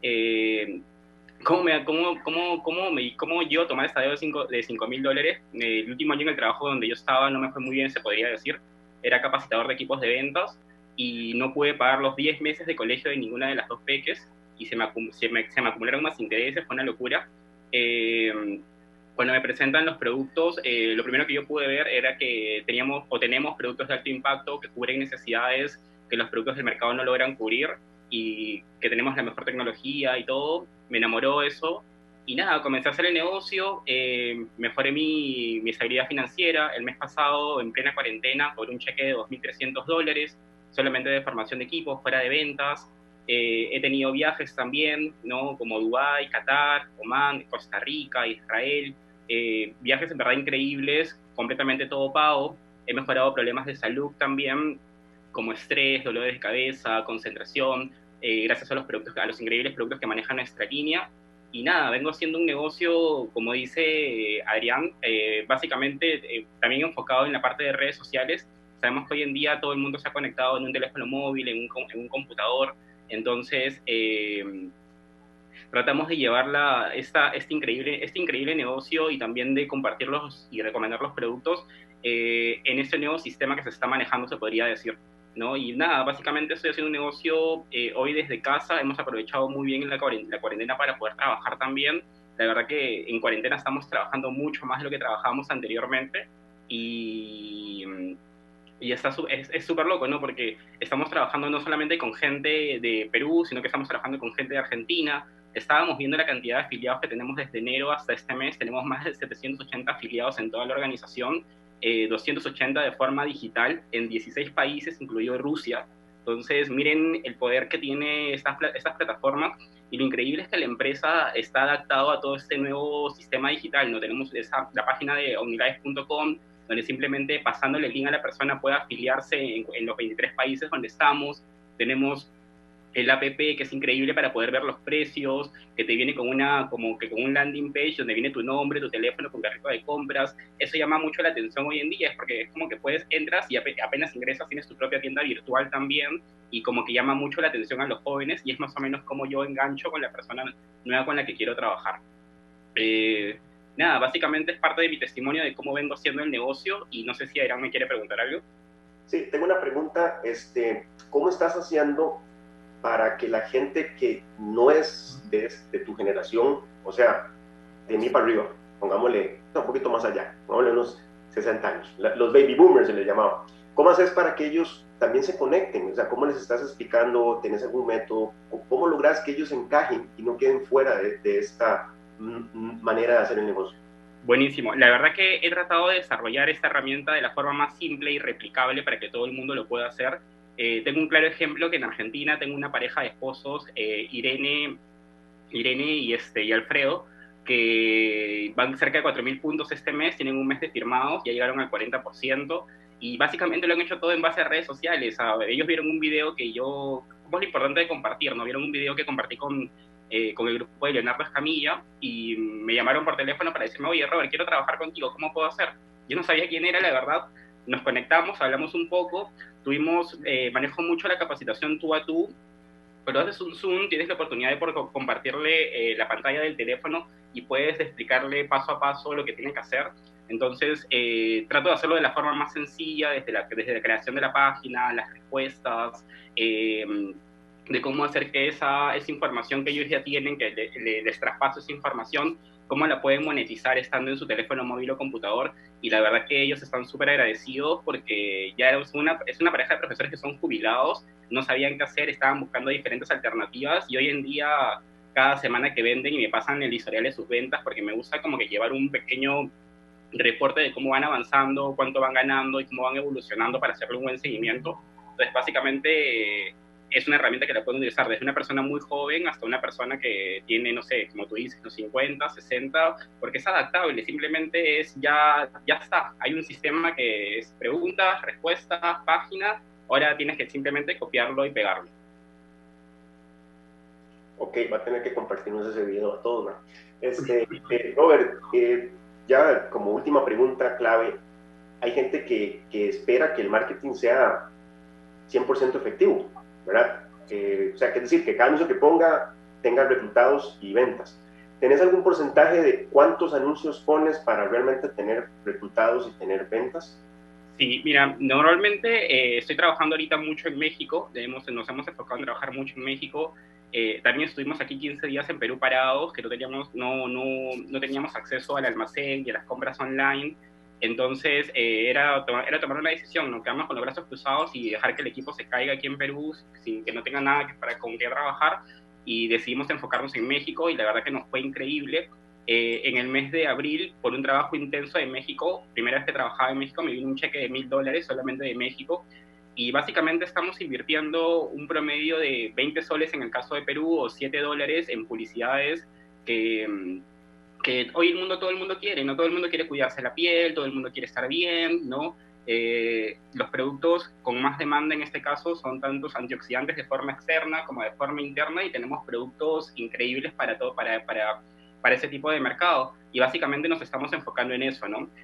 ¿Cómo yo tomar esta deuda de $5.000? El último año en el trabajo donde yo estaba no me fue muy bien, se podría decir. Era capacitador de equipos de ventas y no pude pagar los 10 meses de colegio de ninguna de las dos peques y se me acumularon más intereses, fue una locura. Cuando me presentan los productos, lo primero que yo pude ver era que tenemos productos de alto impacto que cubren necesidades que los productos del mercado no logran cubrir y que tenemos la mejor tecnología y todo. Me enamoró eso Y nada, comencé a hacer el negocio, mejoré mi estabilidad financiera. El mes pasado, en plena cuarentena, cobré un cheque de $2.300, solamente de formación de equipos, fuera de ventas. He tenido viajes también, ¿no? Como Dubái, Qatar, Omán, Costa Rica, Israel. Viajes en verdad increíbles, completamente todo pago. He mejorado problemas de salud también, como estrés, dolores de cabeza, concentración, gracias a los increíbles productos que maneja nuestra línea. Y nada, vengo haciendo un negocio, como dice Adrián, básicamente también enfocado en la parte de redes sociales. Sabemos que hoy en día todo el mundo se ha conectado en un teléfono móvil, en un computador. Entonces, tratamos de llevar este increíble negocio y también de compartirlos y recomendar los productos en este nuevo sistema que se está manejando, se podría decir, ¿no? Y nada, básicamente estoy haciendo un negocio hoy desde casa. Hemos aprovechado muy bien la cuarentena para poder trabajar también. La verdad que en cuarentena estamos trabajando mucho más de lo que trabajábamos anteriormente y es súper loco, ¿no? Porque estamos trabajando no solamente con gente de Perú, sino que estamos trabajando con gente de Argentina. Estábamos viendo la cantidad de afiliados que tenemos desde enero hasta este mes. Tenemos más de 780 afiliados en toda la organización, 280 de forma digital en 16 países, incluido Rusia. Entonces, miren el poder que tiene estas plataformas, y lo increíble es que la empresa está adaptada a todo este nuevo sistema digital, ¿no? Tenemos la página de omnilife.com, donde simplemente pasándole el link a la persona puede afiliarse en los 23 países donde estamos. Tenemos el app, que es increíble para poder ver los precios, que te viene con un landing page donde viene tu nombre, tu teléfono con carrito de compras. Eso llama mucho la atención hoy en día, es porque es como que entras y apenas ingresas tienes tu propia tienda virtual también, y como que llama mucho la atención a los jóvenes, y es más o menos como yo engancho con la persona nueva con la que quiero trabajar. Nada, básicamente es parte de mi testimonio de cómo vengo haciendo el negocio, y no sé si Adrián me quiere preguntar algo. Sí, tengo una pregunta. ¿Cómo estás haciendo para que la gente que no es de tu generación, o sea, de mí para arriba, pongámosle un poquito más allá, pongámosle unos 60 años, los baby boomers se les llamaba, ¿cómo haces para que ellos también se conecten? O sea, ¿cómo les estás explicando? ¿Tenés algún método? ¿Cómo logras que ellos encajen y no queden fuera de esta manera de hacer el negocio? Buenísimo. La verdad que he tratado de desarrollar esta herramienta de la forma más simple y replicable para que todo el mundo lo pueda hacer. Tengo un claro ejemplo que en Argentina tengo una pareja de esposos, Irene y Alfredo, que van cerca de 4.000 puntos este mes, tienen un mes de firmados, ya llegaron al 40%, y básicamente lo han hecho todo en base a redes sociales. Ellos vieron un video como es lo importante de compartir, ¿no? Vieron un video que compartí con el grupo de Leonardo Escamilla, y me llamaron por teléfono para decirme: oye, Robert, quiero trabajar contigo, ¿cómo puedo hacer? Yo no sabía quién era, la verdad. Nos conectamos, hablamos un poco, manejo mucho la capacitación tú a tú. Pero haces un Zoom, tienes la oportunidad de compartirle la pantalla del teléfono y puedes explicarle paso a paso lo que tiene que hacer. Entonces, trato de hacerlo de la forma más sencilla, desde la creación de la página, las respuestas, de cómo hacer que esa información que ellos ya tienen, que les traspaso esa información, cómo la pueden monetizar estando en su teléfono móvil o computador. Y la verdad que ellos están súper agradecidos, porque ya es una pareja de profesores que son jubilados, no sabían qué hacer, estaban buscando diferentes alternativas, y hoy en día cada semana que venden y me pasan el historial de sus ventas, porque me gusta como que llevar un pequeño reporte de cómo van avanzando, cuánto van ganando y cómo van evolucionando para hacerle un buen seguimiento. Entonces, básicamente, es una herramienta que la pueden utilizar desde una persona muy joven hasta una persona que tiene, no sé, como tú dices, los 50, 60, porque es adaptable, simplemente ya está. Hay un sistema que es preguntas, respuestas, páginas, ahora tienes que simplemente copiarlo y pegarlo. Ok, va a tener que compartirnos ese video a todos, ¿no? Robert, ya como última pregunta clave, hay gente que espera que el marketing sea 100% efectivo, ¿verdad? O sea, que es decir, que cada anuncio que ponga tenga resultados y ventas. ¿Tenés algún porcentaje de cuántos anuncios pones para realmente tener resultados y tener ventas? Sí, mira, normalmente estoy trabajando ahorita mucho en México, nos hemos enfocado en trabajar mucho en México. También estuvimos aquí 15 días en Perú parados, que no teníamos acceso al almacén y a las compras online. Entonces era tomar una decisión, ¿no? Quedarnos con los brazos cruzados y dejar que el equipo se caiga aquí en Perú sin que no tenga nada con qué trabajar, y decidimos enfocarnos en México y la verdad que nos fue increíble. En el mes de abril, por un trabajo intenso en México, primera vez que trabajaba en México, me vino un cheque de $1.000 solamente de México, y básicamente estamos invirtiendo un promedio de 20 soles en el caso de Perú o $7 en publicidades que hoy todo el mundo quiere, ¿no? Todo el mundo quiere cuidarse la piel, todo el mundo quiere estar bien, ¿no? Los productos con más demanda en este caso son tantos antioxidantes de forma externa como de forma interna, y tenemos productos increíbles para ese tipo de mercado, y básicamente nos estamos enfocando en eso, ¿no?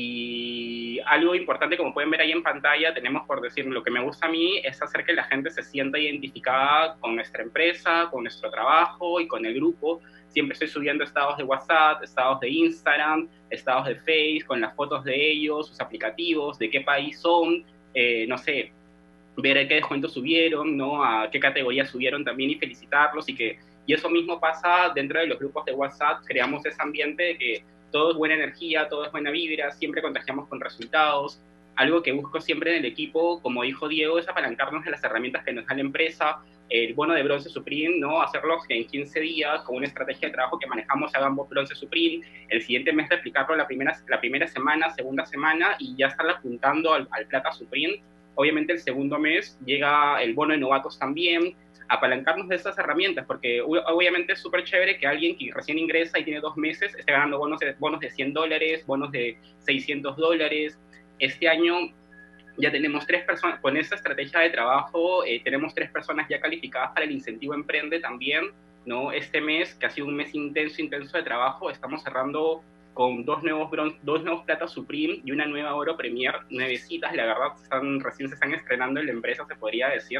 Y algo importante, como pueden ver ahí en pantalla, tenemos, por decir, lo que me gusta a mí es hacer que la gente se sienta identificada con nuestra empresa, con nuestro trabajo y con el grupo. Siempre estoy subiendo estados de WhatsApp, estados de Instagram, estados de Facebook, con las fotos de ellos, sus aplicativos, de qué país son, no sé, ver a qué descuento subieron, ¿no? A qué categoría subieron también, y felicitarlos, y eso mismo pasa dentro de los grupos de WhatsApp. Creamos ese ambiente de que todo es buena energía, todo es buena vibra, siempre contagiamos con resultados. Algo que busco siempre en el equipo, como dijo Diego, es apalancarnos de las herramientas que nos da la empresa. El bono de bronce Supreme, ¿no? Hacerlo en 15 días con una estrategia de trabajo que manejamos, hagamos bronce Supreme, el siguiente mes replicarlo la primera semana, segunda semana, y ya estar apuntando al plata Supreme. Obviamente el segundo mes llega el bono de novatos también, apalancarnos de esas herramientas, porque obviamente es súper chévere que alguien que recién ingresa y tiene 2 meses esté ganando bonos de $100, bonos de $600. Este año ya tenemos 3 personas, con esta estrategia de trabajo, tenemos 3 personas ya calificadas para el incentivo Emprende también, ¿no? Este mes, que ha sido un mes intenso de trabajo, estamos cerrando con 2 nuevos platas Supreme y una nueva Oro Premier, nuevecitas, la verdad, recién se están estrenando en la empresa, se podría decir,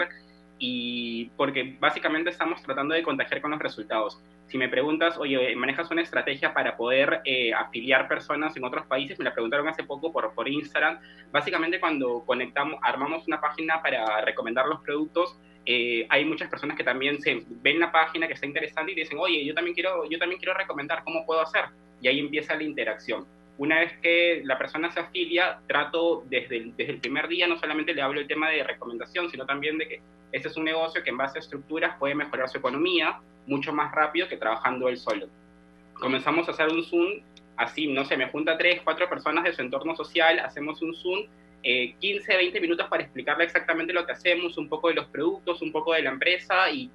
y porque básicamente estamos tratando de contagiar con los resultados. Si me preguntas, oye, ¿manejas una estrategia para poder afiliar personas en otros países? Me la preguntaron hace poco por Instagram. Básicamente, cuando armamos una página para recomendar los productos, hay muchas personas que también ven la página que está interesante y dicen, oye, yo también quiero recomendar, ¿cómo puedo hacer? Y ahí empieza la interacción. Una vez que la persona se afilia, trato desde el primer día, no solamente le hablo el tema de recomendación, sino también de que este es un negocio que en base a estructuras puede mejorar su economía mucho más rápido que trabajando él solo. Comenzamos a hacer un Zoom, así, no sé, me junta 3, 4 personas de su entorno social, hacemos un Zoom, 15, 20 minutos para explicarle exactamente lo que hacemos, un poco de los productos, un poco de la empresa y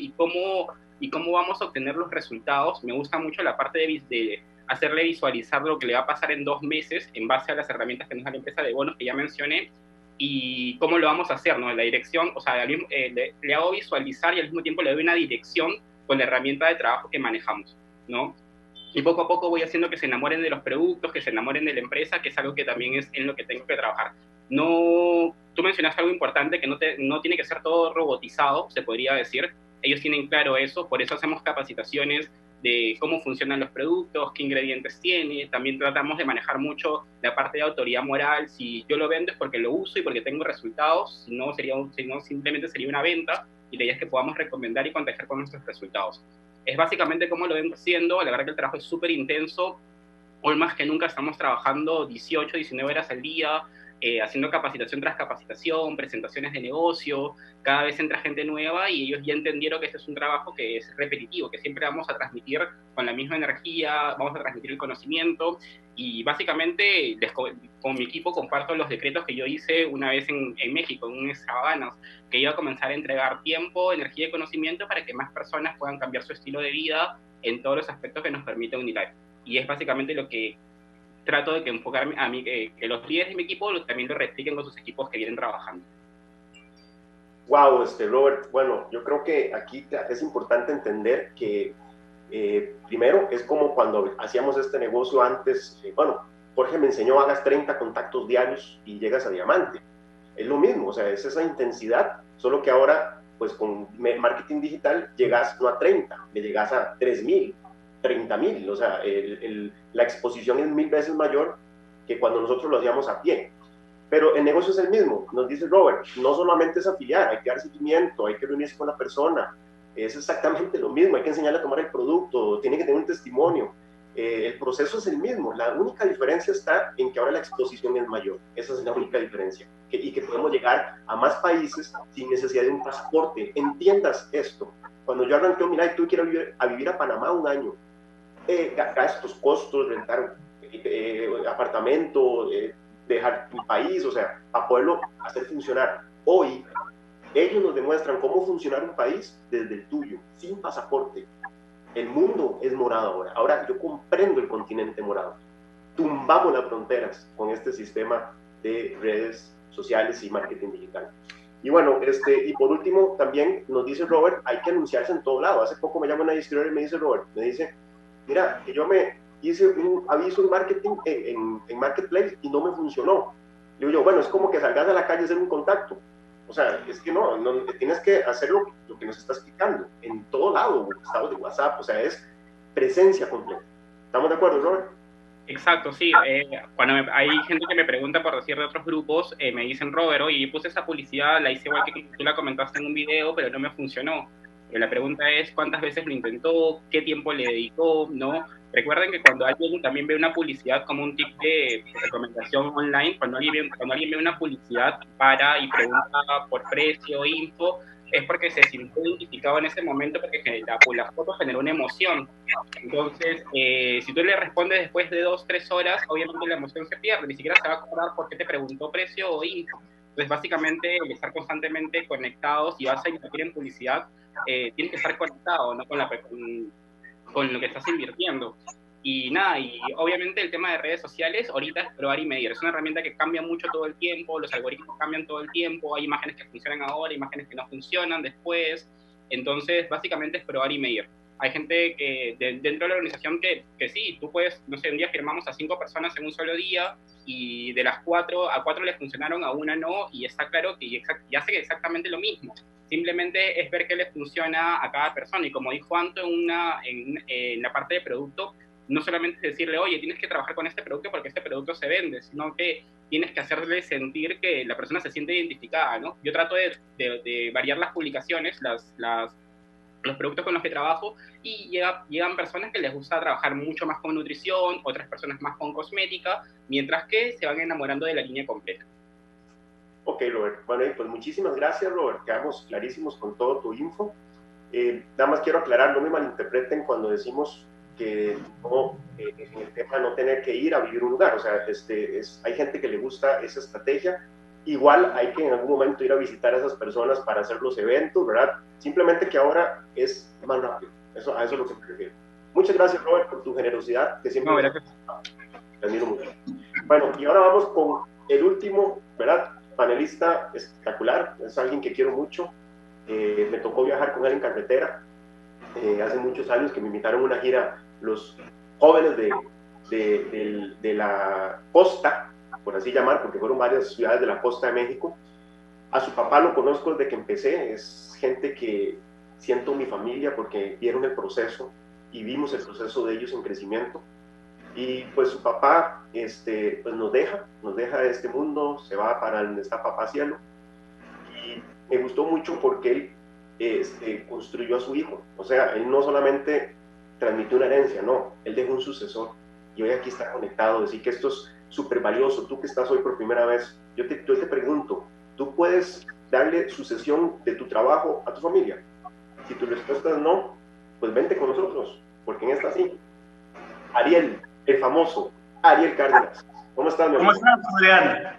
cómo vamos a obtener los resultados. Me gusta mucho la parte de hacerle visualizar lo que le va a pasar en 2 meses en base a las herramientas que nos da la empresa de bonos que ya mencioné, y cómo lo vamos a hacer, ¿no? La dirección, o sea, le hago visualizar y al mismo tiempo le doy una dirección con la herramienta de trabajo que manejamos, ¿no? Y poco a poco voy haciendo que se enamoren de los productos, que se enamoren de la empresa, que es algo que también es en lo que tengo que trabajar. Tú mencionaste algo importante, que no tiene que ser todo robotizado, se podría decir. Ellos tienen claro eso, por eso hacemos capacitaciones de cómo funcionan los productos, qué ingredientes tiene. También tratamos de manejar mucho la parte de autoridad moral. Si yo lo vendo es porque lo uso y porque tengo resultados, si no simplemente sería una venta, y la idea es que podamos recomendar y contagiar con nuestros resultados. Es básicamente cómo lo vengo haciendo. La verdad que el trabajo es súper intenso. Hoy más que nunca estamos trabajando 18, 19 horas al día, haciendo capacitación tras capacitación, presentaciones de negocio. Cada vez entra gente nueva y ellos ya entendieron que este es un trabajo que es repetitivo, que siempre vamos a transmitir con la misma energía, vamos a transmitir el conocimiento, y básicamente con mi equipo comparto los decretos que yo hice una vez en México, en un extravaganza, que iba a comenzar a entregar tiempo, energía y conocimiento para que más personas puedan cambiar su estilo de vida en todos los aspectos que nos permite Unilife. Y es básicamente lo que trato de enfocarme a mí, que los líderes de mi equipo también lo repliquen con sus equipos que vienen trabajando. Wow, Robert, bueno, yo creo que aquí es importante entender que primero es como cuando hacíamos este negocio antes. Jorge me enseñó, hagas 30 contactos diarios y llegas a diamante. Es lo mismo, o sea, es esa intensidad, solo que ahora, pues con marketing digital llegas no a 30, le llegas a 3,000, 30,000, o sea, la exposición es 1000 veces mayor que cuando nosotros lo hacíamos a pie. Pero el negocio es el mismo, nos dice Robert, no solamente es afiliar, hay que dar seguimiento, hay que reunirse con la persona, es exactamente lo mismo, hay que enseñarle a tomar el producto, tiene que tener un testimonio. El proceso es el mismo, la única diferencia está en que ahora la exposición es mayor, esa es la única diferencia, y que podemos llegar a más países sin necesidad de un pasaporte. Entiendas esto, cuando yo arranqué Omnilife, tú quieres vivir a Panamá un año, gastos, costos, rentar apartamento, dejar tu país, o sea, para poderlo hacer funcionar. Hoy, ellos nos demuestran cómo funcionar un país desde el tuyo, sin pasaporte. El mundo es morado ahora. Ahora yo comprendo el continente morado. Tumbamos las fronteras con este sistema de redes sociales y marketing digital. Y bueno, y por último, también nos dice Robert, hay que anunciarse en todo lado. Hace poco me llama una distribuidora y me dice Robert, me dice, mira, que yo me hice un aviso en marketing, en Marketplace y no me funcionó. Le digo yo, bueno, es como que salgas a la calle a hacer un contacto. O sea, es que no tienes que hacer lo que nos está explicando en todo lado, estados de WhatsApp, o sea, es presencia completa. ¿Estamos de acuerdo, Robert? Exacto, sí. Cuando hay gente que me pregunta por decir de otros grupos, me dicen, Robert, oye, puse esa publicidad, la hice igual que tú la comentaste en un video, pero no me funcionó. La pregunta es cuántas veces lo intentó, qué tiempo le dedicó, ¿no? Recuerden que cuando alguien también ve una publicidad como un tip de recomendación online, cuando alguien ve una publicidad para y pregunta por precio, info, es porque se sintió identificado en ese momento, porque la foto generó una emoción. Entonces, si tú le respondes después de 2-3 horas, obviamente la emoción se pierde, ni siquiera se va a acordar por qué te preguntó precio o info. Entonces, básicamente, el estar constantemente conectados y vas a invertir en publicidad, tienes que estar conectado, ¿no? con lo que estás invirtiendo. Y nada, y obviamente el tema de redes sociales ahorita es probar y medir. Es una herramienta que cambia mucho todo el tiempo, los algoritmos cambian todo el tiempo, hay imágenes que funcionan ahora, imágenes que no funcionan después. Entonces, básicamente es probar y medir. Hay gente que dentro de la organización que sí, tú puedes, no sé, un día firmamos a 5 personas en un solo día y de las 4, a 4 les funcionaron, a una no, y está claro que ya hace exactamente lo mismo. Simplemente es ver qué le funciona a cada persona. Y como dijo Anto en la parte de producto, no solamente es decirle, oye, tienes que trabajar con este producto porque este producto se vende, sino que tienes que hacerle sentir que la persona se siente identificada, ¿no? Yo trato de variar las publicaciones, los productos con los que trabajo, y llegan personas que les gusta trabajar mucho más con nutrición, otras personas más con cosmética, mientras que se van enamorando de la línea completa. Ok, Robert. Bueno, pues muchísimas gracias, Robert. Quedamos clarísimos con todo tu info. Nada más quiero aclarar, no me malinterpreten cuando decimos que no, en el tema de no tener que ir a vivir un lugar. O sea, hay gente que le gusta esa estrategia. Igual hay que en algún momento ir a visitar a esas personas para hacer los eventos, ¿verdad? Simplemente que ahora es más rápido. A eso es lo que me refiero. Muchas gracias, Robert, por tu generosidad, que siempre te admiro mucho. Bueno, y ahora vamos con el último, ¿verdad? Panelista espectacular, es alguien que quiero mucho. Me tocó viajar con él en carretera hace muchos años, que me invitaron a una gira los jóvenes de la costa, por así llamar, porque fueron varias ciudades de la costa de México. A su papá lo conozco desde que empecé, es gente que siento mi familia porque vieron el proceso y vimos el proceso de ellos en crecimiento. Y pues su papá pues nos deja de este mundo, se va para donde está papá cielo. Y me gustó mucho porque él construyó a su hijo. O sea, él no solamente transmitió una herencia, no, él dejó un sucesor. Y hoy aquí está conectado, así que esto es súper valioso. Tú que estás hoy por primera vez, yo te pregunto, ¿tú puedes darle sucesión de tu trabajo a tu familia? Si tu respuesta es no, pues vente con nosotros, porque en esta sí. Ariel, el famoso Ariel Cárdenas. ¿Cómo estás, mi amigo? ¿Cómo estás, Adrián?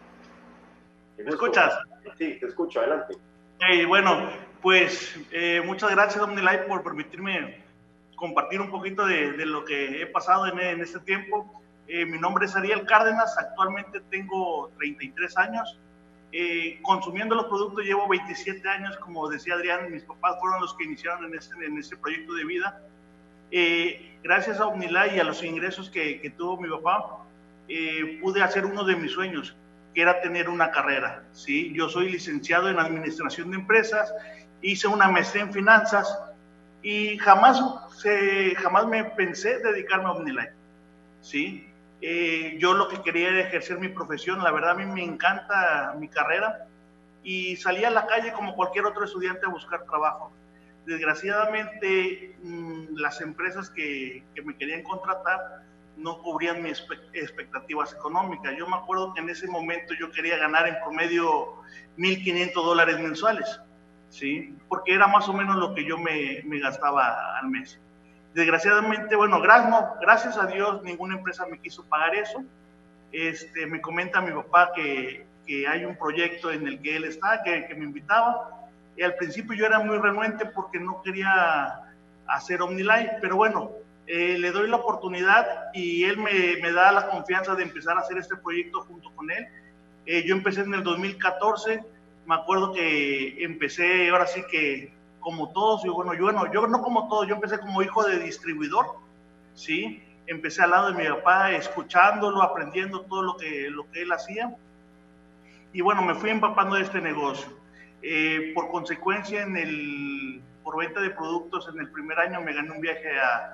¿Me escuchas? Sí, te escucho, adelante. Bueno, pues muchas gracias, Omnilife, por permitirme compartir un poquito de lo que he pasado en este tiempo. Mi nombre es Ariel Cárdenas, actualmente tengo 33 años. Consumiendo los productos llevo 27 años, como decía Adrián, mis papás fueron los que iniciaron en este proyecto de vida. Gracias a Omnilife y a los ingresos que tuvo mi papá, pude hacer uno de mis sueños, que era tener una carrera, ¿sí? Yo soy licenciado en Administración de Empresas, hice una maestría en Finanzas y jamás me pensé dedicarme a Omnilife, ¿sí? Yo lo que quería era ejercer mi profesión. La verdad, a mí me encanta mi carrera y salí a la calle como cualquier otro estudiante a buscar trabajo. Desgraciadamente, las empresas que me querían contratar no cubrían mis expectativas económicas. Yo me acuerdo que en ese momento yo quería ganar en promedio $1,500 mensuales, ¿sí? Porque era más o menos lo que yo me gastaba al mes. Desgraciadamente, bueno, gracias a Dios, ninguna empresa me quiso pagar eso. Me comenta mi papá que hay un proyecto en el que él está, que me invitaba. Y al principio yo era muy renuente porque no quería hacer OmniLife, pero bueno, le doy la oportunidad y él me da la confianza de empezar a hacer este proyecto junto con él. Yo empecé en el 2014, me acuerdo que empecé ahora sí que como todos, yo no como todos, yo empecé como hijo de distribuidor, ¿sí? Empecé al lado de mi papá, escuchándolo, aprendiendo todo lo que él hacía. Y bueno, me fui empapando de este negocio. Por consecuencia, por venta de productos, en el primer año me gané un viaje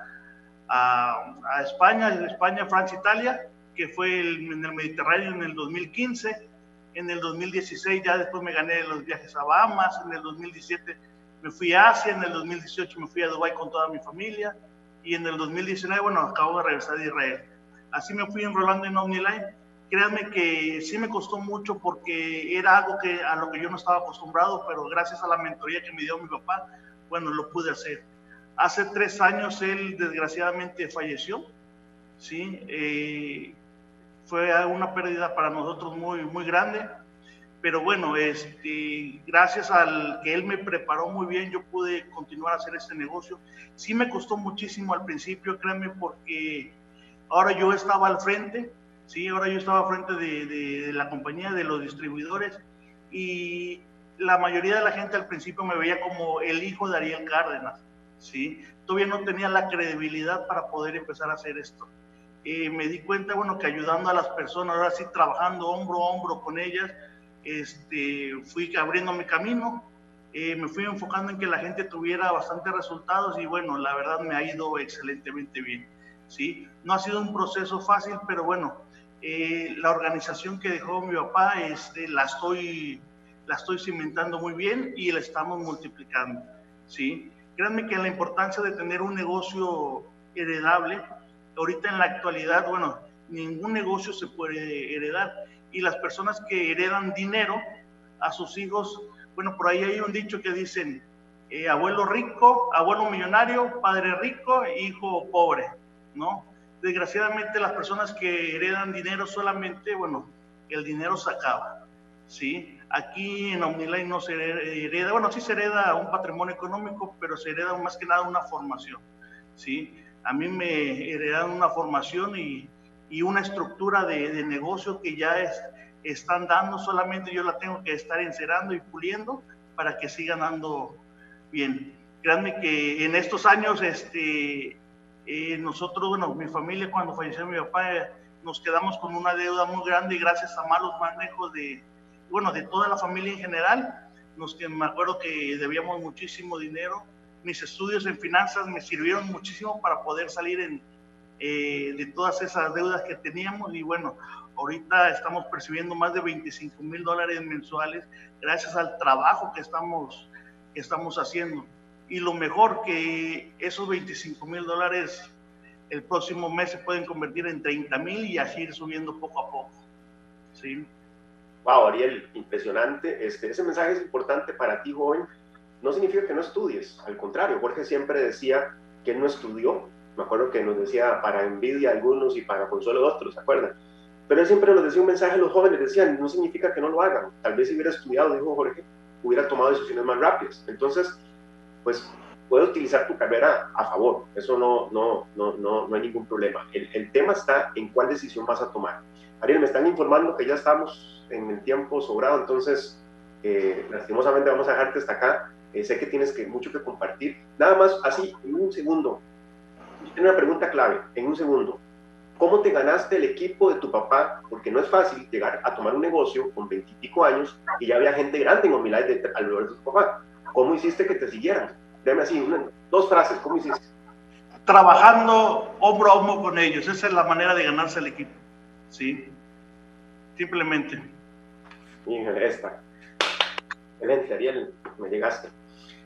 a España, Francia, Italia, que fue en el Mediterráneo en el 2015. En el 2016 ya después me gané los viajes a Bahamas. En el 2017 me fui a Asia. En el 2018 me fui a Dubái con toda mi familia. Y en el 2019, bueno, acabo de regresar de Israel. Así me fui enrolando en OmniLife. Créanme que sí me costó mucho porque era algo a lo que yo no estaba acostumbrado, pero gracias a la mentoría que me dio mi papá, bueno, lo pude hacer. Hace 3 años él desgraciadamente falleció, ¿sí? Fue una pérdida para nosotros muy, muy grande, pero bueno, gracias al que él me preparó muy bien, yo pude continuar a hacer este negocio. Sí me costó muchísimo al principio, créanme, porque ahora yo estaba al frente, sí, ahora yo estaba al frente de la compañía, de los distribuidores, y la mayoría de la gente al principio me veía como el hijo de Ariel Cárdenas, ¿sí? Todavía no tenía la credibilidad para poder empezar a hacer esto. Me di cuenta, bueno, que ayudando a las personas, ahora sí trabajando hombro a hombro con ellas, fui abriendo mi camino, me fui enfocando en que la gente tuviera bastantes resultados y bueno, la verdad me ha ido excelentemente bien, ¿sí? No ha sido un proceso fácil, pero bueno, la organización que dejó mi papá, la estoy cimentando muy bien y la estamos multiplicando, ¿sí? Créanme que la importancia de tener un negocio heredable, ahorita en la actualidad, bueno, ningún negocio se puede heredar y las personas que heredan dinero a sus hijos, bueno, por ahí hay un dicho que dicen, abuelo rico, abuelo millonario, padre rico, hijo pobre, ¿no? Desgraciadamente las personas que heredan dinero solamente, bueno, el dinero se acaba, ¿sí? Aquí en OmniLife no se hereda, bueno, sí se hereda un patrimonio económico, pero se hereda más que nada una formación, ¿sí? A mí me heredaron una formación y una estructura de negocio que ya están dando, solamente yo la tengo que estar encerando y puliendo para que sigan dando bien. Créanme que en estos años, nosotros, bueno, mi familia cuando falleció mi papá, nos quedamos con una deuda muy grande y gracias a malos manejos de toda la familia en general, me acuerdo que debíamos muchísimo dinero. Mis estudios en finanzas me sirvieron muchísimo para poder salir de todas esas deudas que teníamos y bueno, ahorita estamos percibiendo más de $25,000 mensuales gracias al trabajo que estamos haciendo. Y lo mejor que esos $25,000 el próximo mes se pueden convertir en 30,000 y así ir subiendo poco a poco, ¿sí? Wow, Ariel, impresionante. Ese mensaje es importante para ti, joven. No significa que no estudies, al contrario, Jorge siempre decía que él no estudió, me acuerdo que nos decía para envidia a algunos y para consuelo de otros, ¿se acuerdan? Pero él siempre nos decía un mensaje a los jóvenes, decían, no significa que no lo hagan, tal vez si hubiera estudiado, dijo Jorge, hubiera tomado decisiones más rápidas. Entonces, pues, puedes utilizar tu carrera a favor, eso no hay ningún problema. El tema está en cuál decisión vas a tomar. Ariel, me están informando que ya estamos en el tiempo sobrado, entonces, lastimosamente vamos a dejarte hasta acá. Sé que tienes mucho que compartir. Nada más, así, en un segundo. Tengo una pregunta clave, en un segundo. ¿Cómo te ganaste el equipo de tu papá? Porque no es fácil llegar a tomar un negocio con 20 y pico años y ya había gente grande en OmniLife alrededor de tu papá. ¿Cómo hiciste que te siguieran? Dame así, 2 frases, ¿cómo hiciste? Trabajando hombro a hombro con ellos. Esa es la manera de ganarse el equipo. ¿Sí? Simplemente. Híjole, esta. Excelente, Ariel, me llegaste.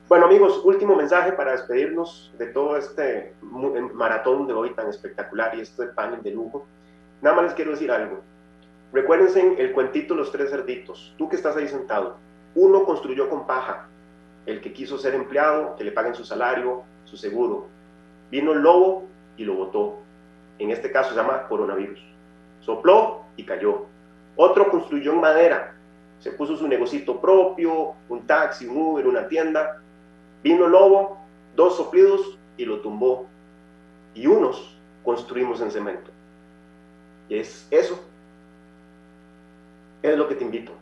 Bueno, amigos, último mensaje para despedirnos de todo este maratón de hoy tan espectacular y este panel de lujo. Nada más les quiero decir algo. Recuérdense el cuentito Los Tres Cerditos. Tú que estás ahí sentado, uno construyó con paja, el que quiso ser empleado, que le paguen su salario, su seguro. Vino el lobo y lo botó. En este caso se llama coronavirus. Sopló y cayó. Otro construyó en madera, se puso su negocito propio, un taxi, un Uber, una tienda. Vino el lobo, 2 soplidos y lo tumbó. Y unos construimos en cemento. Y es eso. Es lo que te invito.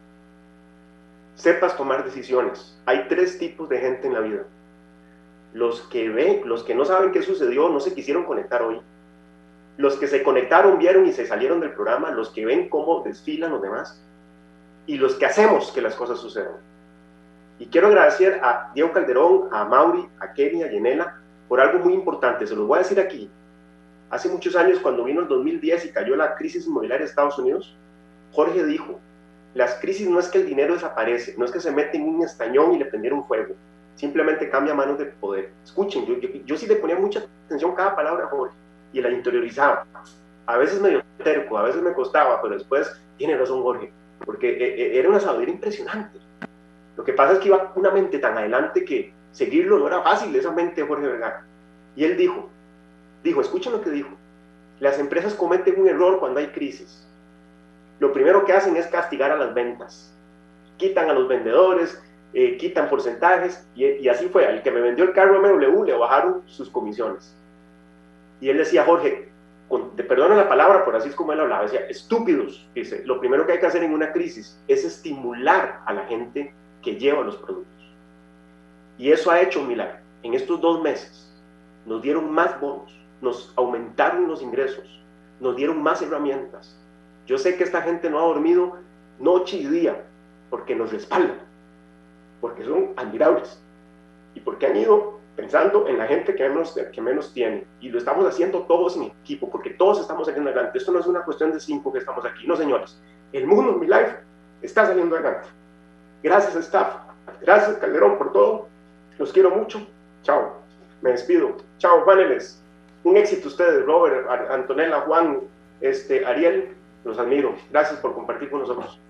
Sepas tomar decisiones. Hay 3 tipos de gente en la vida. Los que ven, los que no saben qué sucedió, no se quisieron conectar hoy. Los que se conectaron, vieron y se salieron del programa. Los que ven cómo desfilan los demás. Y los que hacemos que las cosas sucedan. Y quiero agradecer a Diego Calderón, a Mauri, a Kenny, a Yenela, por algo muy importante. Se los voy a decir aquí. Hace muchos años, cuando vino el 2010 y cayó la crisis inmobiliaria de Estados Unidos, Jorge dijo, las crisis no es que el dinero desaparece, no es que se mete en un estañón y le prendieron fuego, simplemente cambia manos de poder. Escuchen, yo sí le ponía mucha atención a cada palabra a Jorge y la interiorizaba. A veces medio terco, a veces me costaba, pero después tiene razón Jorge, porque era una sabiduría impresionante. Lo que pasa es que iba una mente tan adelante que seguirlo no era fácil, esa mente de Jorge Vergara. Y él dijo, escuchen lo que dijo, las empresas cometen un error cuando hay crisis. Lo primero que hacen es castigar a las ventas. Quitan a los vendedores, quitan porcentajes, y así fue. Al que me vendió el carro MW le bajaron sus comisiones. Y él decía, Jorge, te perdono la palabra, pero así es como él hablaba, decía, estúpidos, dice, lo primero que hay que hacer en una crisis es estimular a la gente que lleva los productos. Y eso ha hecho un milagro. En estos 2 meses nos dieron más bonos, nos aumentaron los ingresos, nos dieron más herramientas. Yo sé que esta gente no ha dormido noche y día porque nos respaldan, porque son admirables y porque han ido pensando en la gente que menos tiene. Y lo estamos haciendo todos en equipo porque todos estamos saliendo adelante. Esto no es una cuestión de 5 que estamos aquí, no señores. El mundo en mi life está saliendo adelante. Gracias staff, gracias Calderón por todo. Los quiero mucho. Chao. Me despido. Chao, paneles. Un éxito ustedes, Robert, Antonella, Juan, Ariel. Los admiro. Gracias por compartir con nosotros.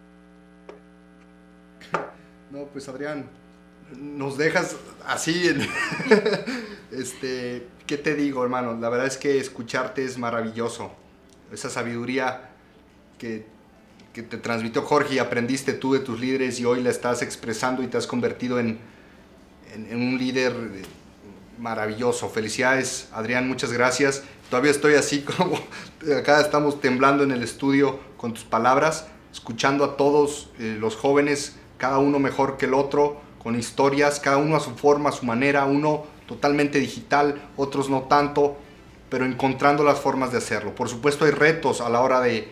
No, pues Adrián, nos dejas así en... ¿Qué te digo, hermano? La verdad es que escucharte es maravilloso. Esa sabiduría que te transmitió Jorge y aprendiste tú de tus líderes y hoy la estás expresando y te has convertido en un líder maravilloso. Felicidades, Adrián, muchas gracias. Todavía estoy así como acá estamos temblando en el estudio con tus palabras, escuchando a todos los jóvenes, cada uno mejor que el otro, con historias, cada uno a su forma, a su manera, uno totalmente digital, otros no tanto, pero encontrando las formas de hacerlo. Por supuesto hay retos a la hora de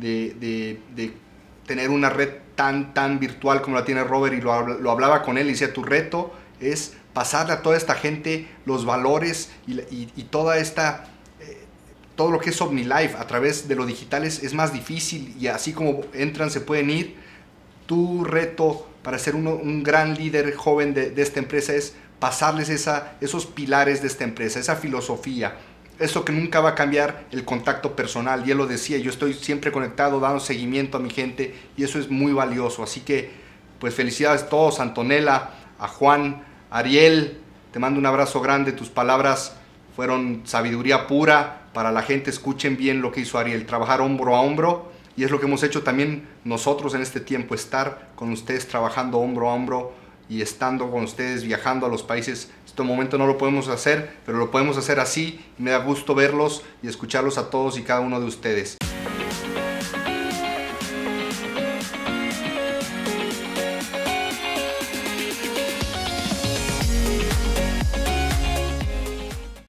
tener una red tan virtual como la tiene Robert, y lo hablaba con él y decía, tu reto es pasarle a toda esta gente los valores y toda esta... todo lo que es OmniLife a través de lo digital es más difícil, y así como entran se pueden ir. Tu reto para ser un gran líder joven de esta empresa es pasarles esos pilares de esta empresa, esa filosofía, eso que nunca va a cambiar, el contacto personal. Y él lo decía, yo estoy siempre conectado, dando seguimiento a mi gente, y eso es muy valioso. Así que pues felicidades a todos, Antonella, a Juan, Ariel, te mando un abrazo grande. Tus palabras fueron sabiduría pura para la gente. Escuchen bien lo que hizo Ariel, trabajar hombro a hombro, y es lo que hemos hecho también nosotros en este tiempo, estar con ustedes trabajando hombro a hombro y estando con ustedes, viajando a los países. En este momento no lo podemos hacer, pero lo podemos hacer así, y me da gusto verlos y escucharlos a todos y cada uno de ustedes.